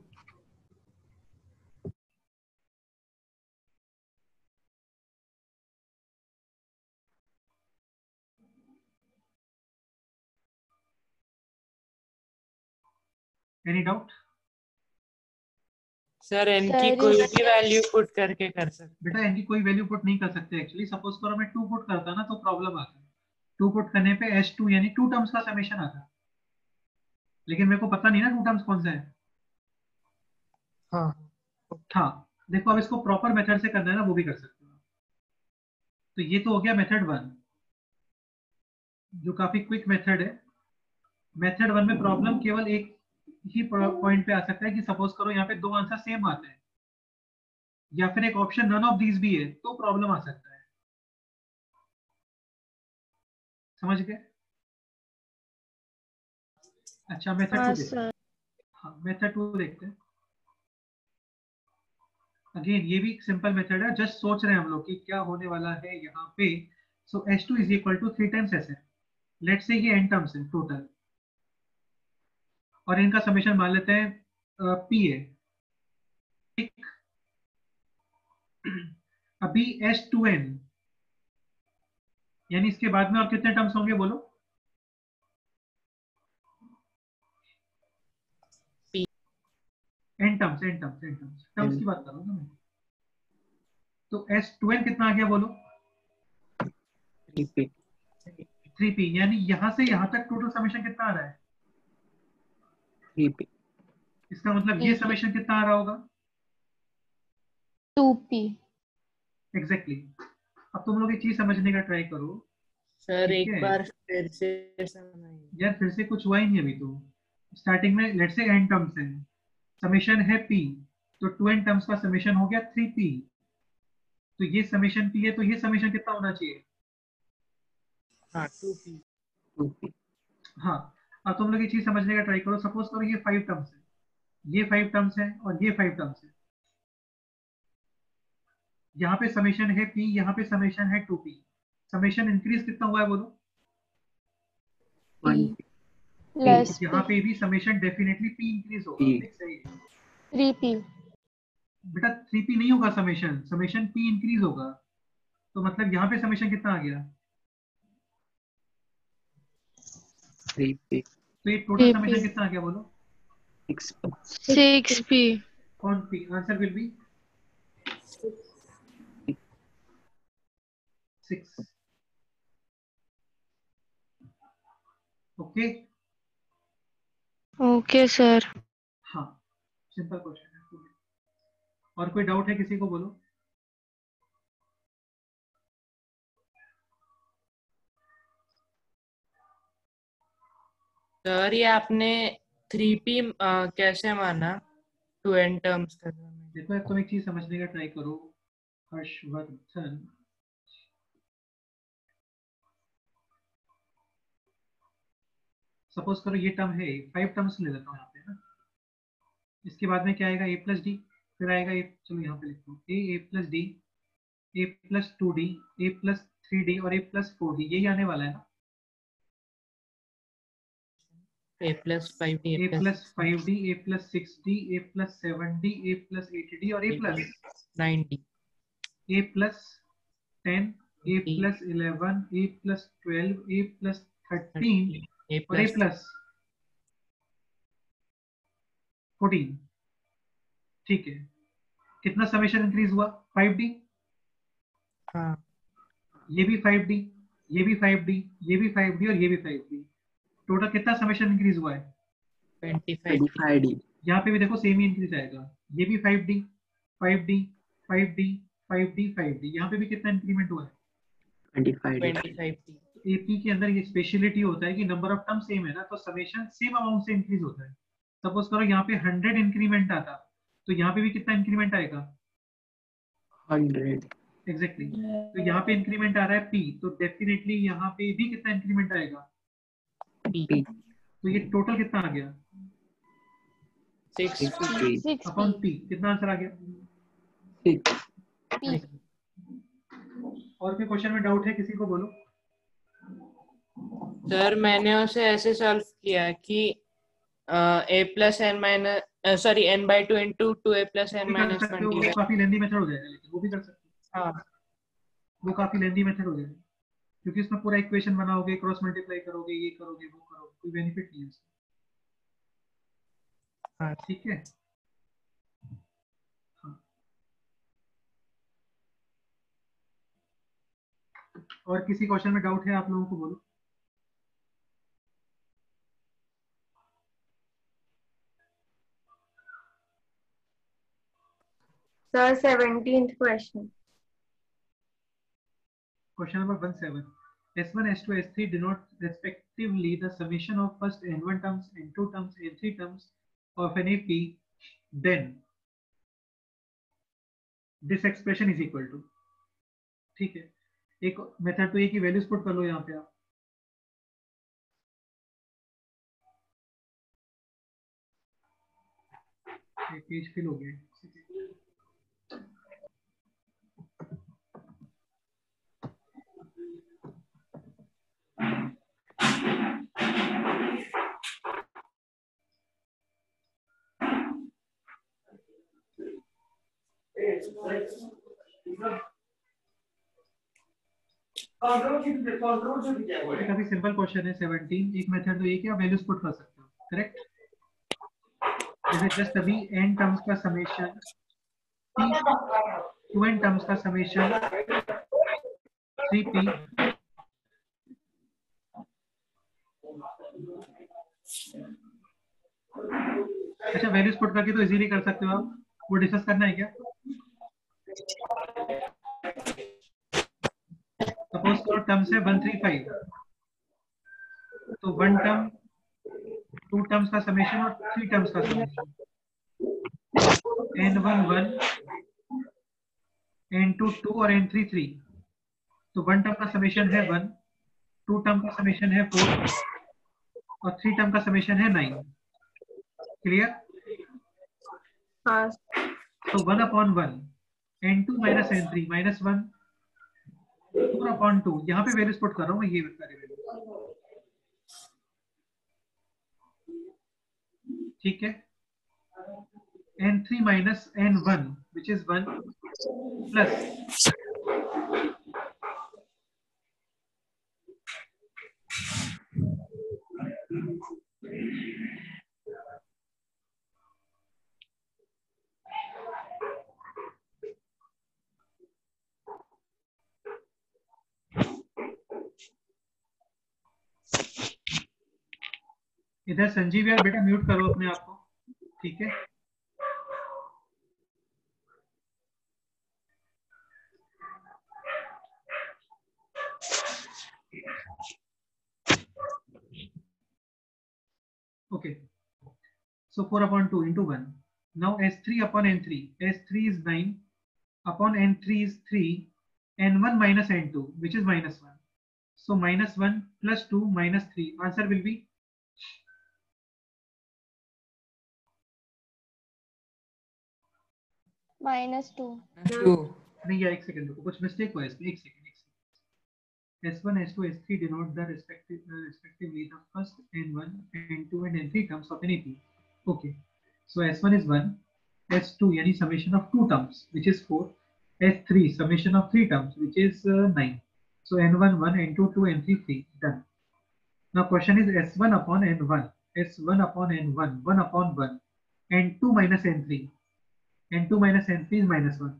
Any doubt? Sir N Sir, की कोई is- भी वैल्यू पुट करके कर सकते. बेटा इनकी कोई वैल्यू पुट नहीं कर सकते एक्चुअली. सपोज करो मैं टू पुट करता ना तो प्रॉब्लम आता. टू पुट करने पे एस टू यानी टू टर्म्स का समेशन आता, लेकिन मेरे को पता नहीं ना टू टर्म्स कौन सा है. हाँ. हाँ देखो, अब इसको प्रॉपर मेथड से करना है ना, वो भी कर सकते हो. तो ये तो हो गया मेथड वन, जो काफी क्विक मेथड है. मेथड वन में प्रॉब्लम केवल एक ही पॉइंट पे आ सकता है कि सपोज करो यहाँ पे दो आंसर सेम आते हैं, या फिर एक ऑप्शन नन ऑफ दीज भी है, तो प्रॉब्लम आ सकता है. समझ गए? अच्छा मेथड हाँ टू देखते हैं. सर. हाँ मेथड टू देखते हैं. अगेन ये भी एक सिंपल मेथड है, जस्ट सोच रहे हैं हम लोग कि क्या होने वाला है यहाँ पे. So S two is equal to three times S है. लेट से ये एन टर्म्स है टोटल, और इनका समेशन मान लेते हैं पी है. ठीक. अभी एस टू एन यानी इसके बाद में और कितने टर्म्स होंगे बोलो? N terms. N terms N terms terms की बात कर रहा हूँ ना मैं. तो एस टू एन कितना आ गया बोलो? Three P. Three P. यानी यहां से यहां तक टोटल समेशन कितना आ रहा है? Three P. इसका मतलब ये समेशन कितना आ रहा होगा? Two P. एग्जैक्टली. अब तुम लोग एक चीज समझने का ट्राई करो. सर ठीक एक है. बार फिर से समझाइए. यार फिर से कुछ हुआ ही नहीं अभी तो. स्टार्टिंग में लेट से एन टर्म्स है, समेशन है पी, तो टू एन टर्म्स का समेशन हो गया थ्री पी. तो ये समेशन पी है, तो ये समेशन कितना होना चाहिए? हाँ टू पी. To P. हाँ. अब तुम लोग ये चीज समझने का ट्राई करो. सपोज करो ये फाइव टर्म्स है, ये फाइव टर्म्स है और ये फाइव टर्म्स है. यहाँ पे समेशन है पी, यहाँ पे समेशन है टू पी. समेशन इंक्रीज कितना हुआ है बोलो? वन. प्लस यहाँ पे भी समेशन डेफिनेटली पी इंक्रीज होगा. P. ठीक, सही है. Three P. बेटा थ्री पी नहीं होगा समेशन, समेशन पी इंक्रीज होगा. तो मतलब यहाँ पे समेशन कितना आ गया? थ्री पी तो ये टोटल समेशन कितना आ गया बोलो? सिक्स सिक्स पी कौन P? Answer will be six. Okay. Okay sir. हाँ, सिंपल क्वेश्चन है. और कोई डाउट है किसी को? बोलो. सर ये आपने थ्री पी कैसे माना टू एन टर्म्स कर रहे हैं? देखो तुम एक चीज समझने का ट्राई करो हर्षवर्धन. सपोज करो ये टर्म है, फाइव टर्म्स ले लेता हूँ यहाँ पे ना. इसके बाद में क्या आएगा? A plus D. फिर आएगा ए, चलो यहाँ पे लिखता हूँ A A plus D, A plus two D, A plus three D और ए प्लस फोर डी. यही आने वाला है ना. A plus five D, A plus five D, A plus six D, A plus seven D, A plus eight D और A plus nine D, A plus ten, A plus eleven, A plus twelve, A plus thirteen और ए प्लस फोर्टीन. ठीक है. कितना समेशन इंक्रीज हुआ? Five D. हाँ. ये भी फाइव डी, ये भी फाइव डी, ये भी फाइव डी और ये भी फाइव डी. टोटल कितना समेशन इंक्रीज हुआ है? Twenty five D. यहाँ पे भी देखो सेम ही इंक्रीज आएगा. ये भी five D, five D, five D, five D, five D. यहाँ पे भी कितना इंक्रीमेंट हुआ है? Twenty five D. एपी के अंदर ये स्पेशलिटी होता है कि नंबर ऑफ टर्म सेम है ना, तो समेशन सेम अमाउंट से इंक्रीज होता है. सपोज करो यहाँ पे हंड्रेड इंक्रीमेंट आता, तो यहाँ पे भी कितना इंक्रीमेंट आएगा? हंड्रेड. एग्जैक्टली. तो यहाँ पे इंक्रीमेंट आ रहा है पी, तो डेफिनेटली यहाँ पे भी कितना इंक्रीमेंट आएगा? पी. तो ये टोटल कितना आ गया? Six upon P. कितना आंसर आ गया? सिक्स. और कोई क्वेश्चन में डाउट है किसी को? बोलो. सर मैंने उसे ऐसे सॉल्व किया कि A plus N minus sorry N by two into two A plus N minus twenty. काफी लेंदी मेथड हो जाएगा, लेकिन वो भी कर सकते हैं. हाँ, वो काफी लेंदी मेथड हो जाएगा क्योंकि इसमें पूरा इक्वेशन बनाओगे, क्रॉस मल्टीप्लाई करोगे, ये करोगे, वो करोगे, कोई बेनिफिट नहीं है इसमें. हाँ ठीक है. हाँ. और किसी क्वेश्चन में डाउट है आप लोगों को? बोलो. Sir, seventeenth question. Question number one seven. S one, S two, S three denote respectively the summation of first n one terms, n two terms, n three terms of an A P. Then this expression is equal to. ठीक है. एक मेथड तो ये की वैल्यूज पुट कर लो यहाँ पे आप. पेज फिल हो गया. काफी सिंपल क्वेश्चन है. सेवनटीन. एक मेथड तो ये कि आप वैल्यूज पुट कर सकते हो. करेक्ट. इज इट जस्ट अभी n टर्म्स का समेशन, टू n टर्म्स का समेशन थ्री पी अच्छा वैल्यूज पुट करके तो इजीली कर सकते हो आप. वो डिस्कस करना है क्या? सपोज करो टर्म्स है वन थ्री फाइव, तो वन टर्म, टू टर्म्स का समेशन और थ्री टर्म्स का summation. N one one, N two two और एन थ्री थ्री. तो वन टर्म का समेशन है वन, टू टर्म का समेशन है फोर और थ्री टर्म का समेशन है नाइन. क्लियर? हाँ. तो one upon one, N two minus N three minus one, four upon two. यहाँ पे वैल्यूज पुट कर रहा हूँ मैं, ये सारे वैल्यूज. ठीक है. N three minus N one which is one plus इधर संजीव यार बेटा म्यूट करो अपने आप को, ठीक है। Okay, so four upon two into one. Now S three upon N three. S three is nine upon N three is three, N one minus N two, which is minus one. So minus one plus two minus three. Answer will be minus two. two. नहीं यार एक सेकंड रुको, कुछ मिस्टेक हुआ है इसमें, एक सेकंड एक second. S one, S two, S three denote the respective uh, respectively the first N one, N two and N three terms of an A P. Okay, so S one is one, S two yani summation of two terms which is four, S three summation of three terms which is uh, nine. So N one one, N two two, N three three, done. Now question is S one upon N one, S one upon N one, one upon one, N two minus N three, N two minus N three is minus one,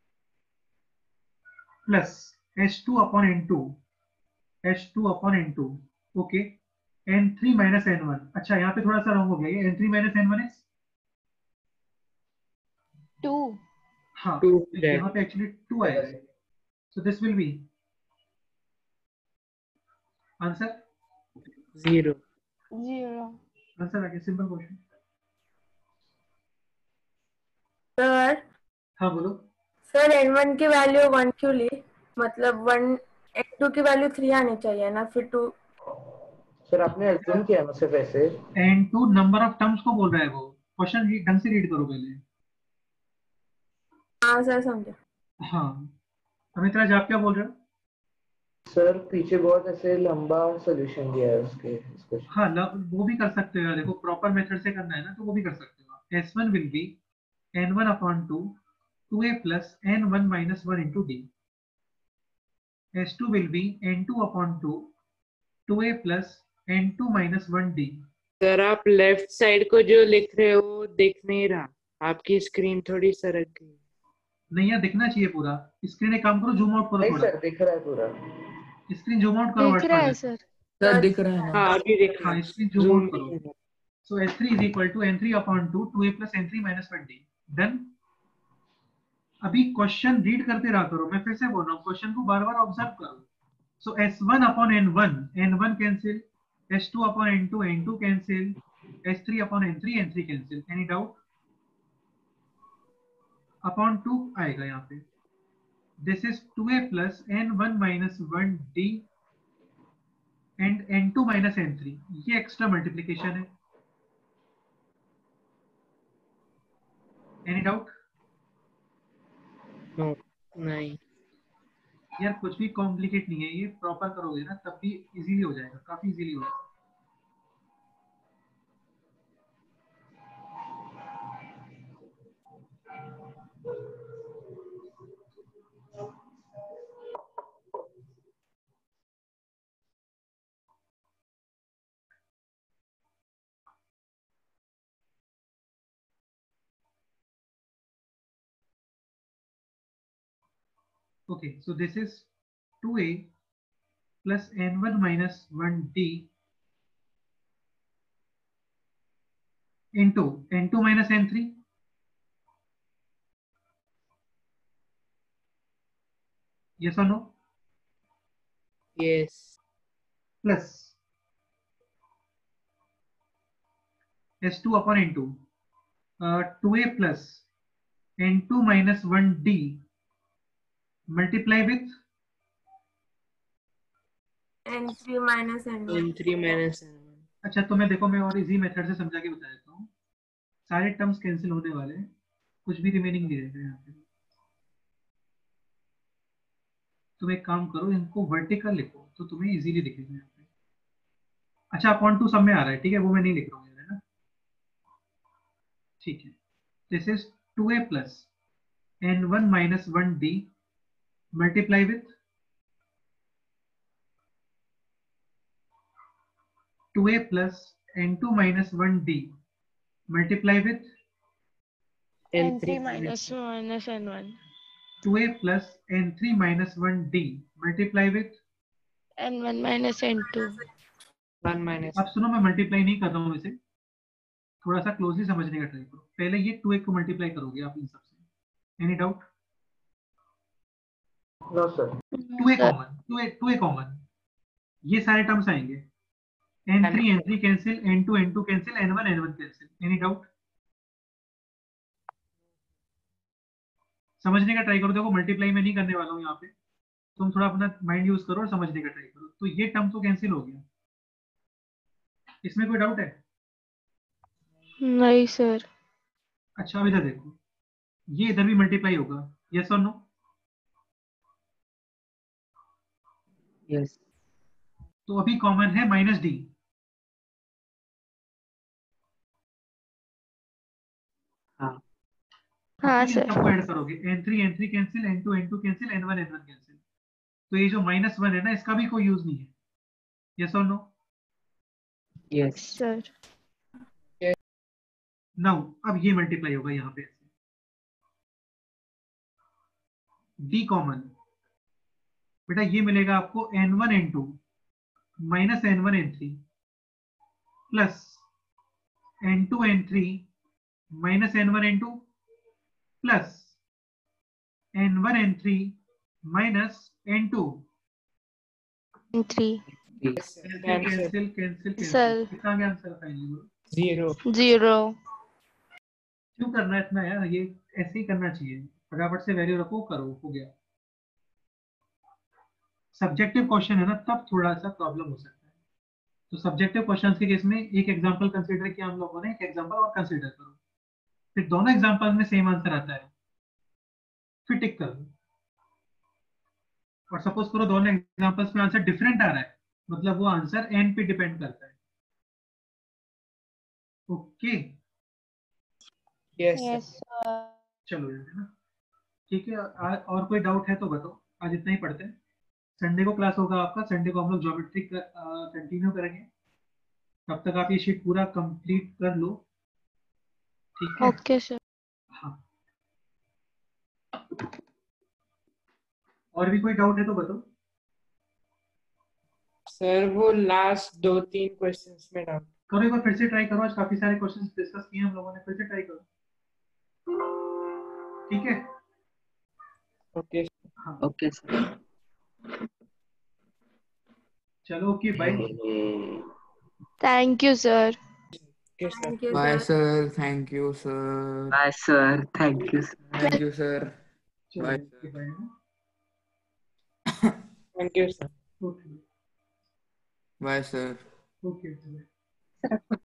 plus S two upon N two, H two upon N two, okay, N three minus N one. अच्छा यहाँ पे थोड़ा सा रॉन्ग हो गया ये, N three minus N one is two. हाँ, Two, यहाँ पे actually two आएगा, so this will be answer Zero. Zero. answer आ गया, simple question। सर हाँ बोलो। सर एन वन की वैल्यू वन क्यों ली? मतलब वन एन टू की वैल्यू थ्री आनी चाहिए ना, फिर टू। सर आपने एज्यूम किया ना सिर्फ ऐसे। N two number of terms को बोल रहा है वो, क्वेश्चन ढंग से रीड करो पहले। हाँ सर समझा। हाँ अमित राज आप क्या बोल रहे हो? सर पीछे बहुत ऐसे लंबा सॉल्यूशन दिया है उसके इसको। हाँ ल- वो भी कर सकते हो, देखो प्रॉपर मेथड से करना है ना तो वो भी कर सकते हो। S one will be N one upon two, two A plus N one minus one into D. S two will be N two upon two, two A plus N two minus one D. Sir आप लेफ्ट साइड को जो लिख रहे हो दिख नहीं रहा, आपकी स्क्रीन थोड़ी सरक गई। नहीं यार दिखना चाहिए पूरा, स्क्रीन एक काम करो जूम आउट करो नहीं थोड़ा, सर दिख रहा है पूरा। स्क्रीन जूम आउट करो। दिख रहा है सर। सर दिख रहा है ना? हाँ अभी दिख रहा हाँ है। स्क्रीन जूम Zoom आउट करो। So S three is equal to N three upon two, two A plus N three minus one D. Done. अभी क्वेश्चन रीड करते रहा करो, मैं फिर से बोल रहा हूँ क्वेश्चन को बार बार ऑब्जर्व करो। So S one upon N one, N one cancel, S two upon N two, N two cancel, S three upon N three, N three cancel. Any doubt? Upon two आएगा यहाँ पे। This is two A plus N one minus one D and N two minus N three. ये एक्स्ट्रा मल्टीप्लीकेशन है। Any doubt? No, नहीं। यार कुछ भी कॉम्प्लिकेट नहीं है, ये प्रॉपर करोगे ना तब भी इजीली हो जाएगा, काफी इजीली हो जाएगा। Okay, so this is two A plus N one minus one D into N two minus N three yes or no? Yes. Plus S two upon N two, uh, two A plus N two minus one D multiply with N three minus N one. N three minus N one. अच्छा तो मैं देखो मैं और इजी मेथड से समझा के बता देता हूँ। सारे टर्म्स कैंसिल होने वाले हैं, कुछ भी रिमेनिंग नहीं रहेगा यहाँ पे। तुम एक काम करो, इनको वर्टिकल लिखो तो तुम्हें इजीली दिखेगा यहाँ पे। अच्छा अपॉन टू सब में आ रहा है, ठीक है वो मैं नहीं लिख रहा हूँ है ना, ठीक है। This is two A plus N one minus one D multiply with two A plus N two minus one D multiply with N three minus minus N one. two A plus N three minus one D multiply with N one minus N two. One minus अब सुनो, मैं मल्टीप्लाई नहीं कर रहा हूँ इसे, थोड़ा सा क्लोजली समझने का ट्राई करो। पहले ये टू ए को मल्टीप्लाई करोगे आप इन सबसे। Any doubt? No sir. Two A common, two A two A common, ये सारे टर्म्स आएंगे। N three N three cancel, N two N two cancel, N one N one cancel. Any doubt? समझने का ट्राई करो। देखो मल्टीप्लाई में नहीं करने वाला हूँ यहाँ पे, तुम थोड़ा अपना माइंड यूज करो और समझने का ट्राई करो। तो ये टर्म तो कैंसिल हो गया, इसमें कोई डाउट है? नहीं सर। अच्छा अब इधर देखो, ये इधर भी मल्टीप्लाई होगा, यस और नो? यस। तो अभी कॉमन है माइनस डी। हाँ हाँ इन सर। सबको ऐड करोगे, N three N three cancel, N two N two cancel, N one N one cancel. तो ये जो माइनस वन है ना, इसका भी कोई यूज नहीं है, यस और नो? Yes sir. नाउ अब ये मल्टीप्लाई होगा यहाँ पे, डी कॉमन, बेटा ये मिलेगा आपको N one N two minus N one N three plus N two N three minus N one N two plus N one N three minus N two. Three. Cancel cancel cancel. Sir. कितना क्या आंसर फाइनली? जीरो। जीरो। क्यों करना है इतना यार, ये ऐसे ही करना चाहिए, फटाफट से वैल्यू रखो, करो, हो गया। सब्जेक्टिव क्वेश्चन है ना, तब थोड़ा सा प्रॉब्लम हो सकता है। तो सब्जेक्टिव क्वेश्चंस के केस में एक एग्जांपल कंसीडर किया हम लोगों ने, एक एग्जांपल और कंसीडर करो, फिर दोनों एग्जांपल में सेम आंसर आता है, फिर टिक कर दो। और सपोज करो दोनों एग्जांपल्स में आंसर डिफरेंट आ रहा है, मतलब वो आंसर एन पे डिपेंड करता है। Okay yes yes sir. Sir. चलो यार, है ना, ठीक है। आ, और कोई डाउट है तो बताओ, आज इतना ही पढ़ते हैं। संडे को क्लास होगा आपका, संडे को हम लोग ज्योमेट्री कंटिन्यू करेंगे। तब तक आप ये शीट पूरा कंप्लीट कर लो, ठीक है? Okay sir. हाँ, और भी कोई डाउट है तो बताओ। सर वो लास्ट दो तीन क्वेश्चंस में डाउट। करो एक बार फिर से ट्राई करो, आज काफी सारे क्वेश्चंस डिस्कस किए हम लोगों ने, फिर से ट्राई करो, ठीक है? ओके। हाँ ओके सर। चलो, okay bye. Thank you sir. Okay sir. Thank you bye sir. Sir, thank you sir. Bye sir, thank you sir. Thank you sir. चलो bye okay bye. Thank you sir. Okay bye sir. Okay bye.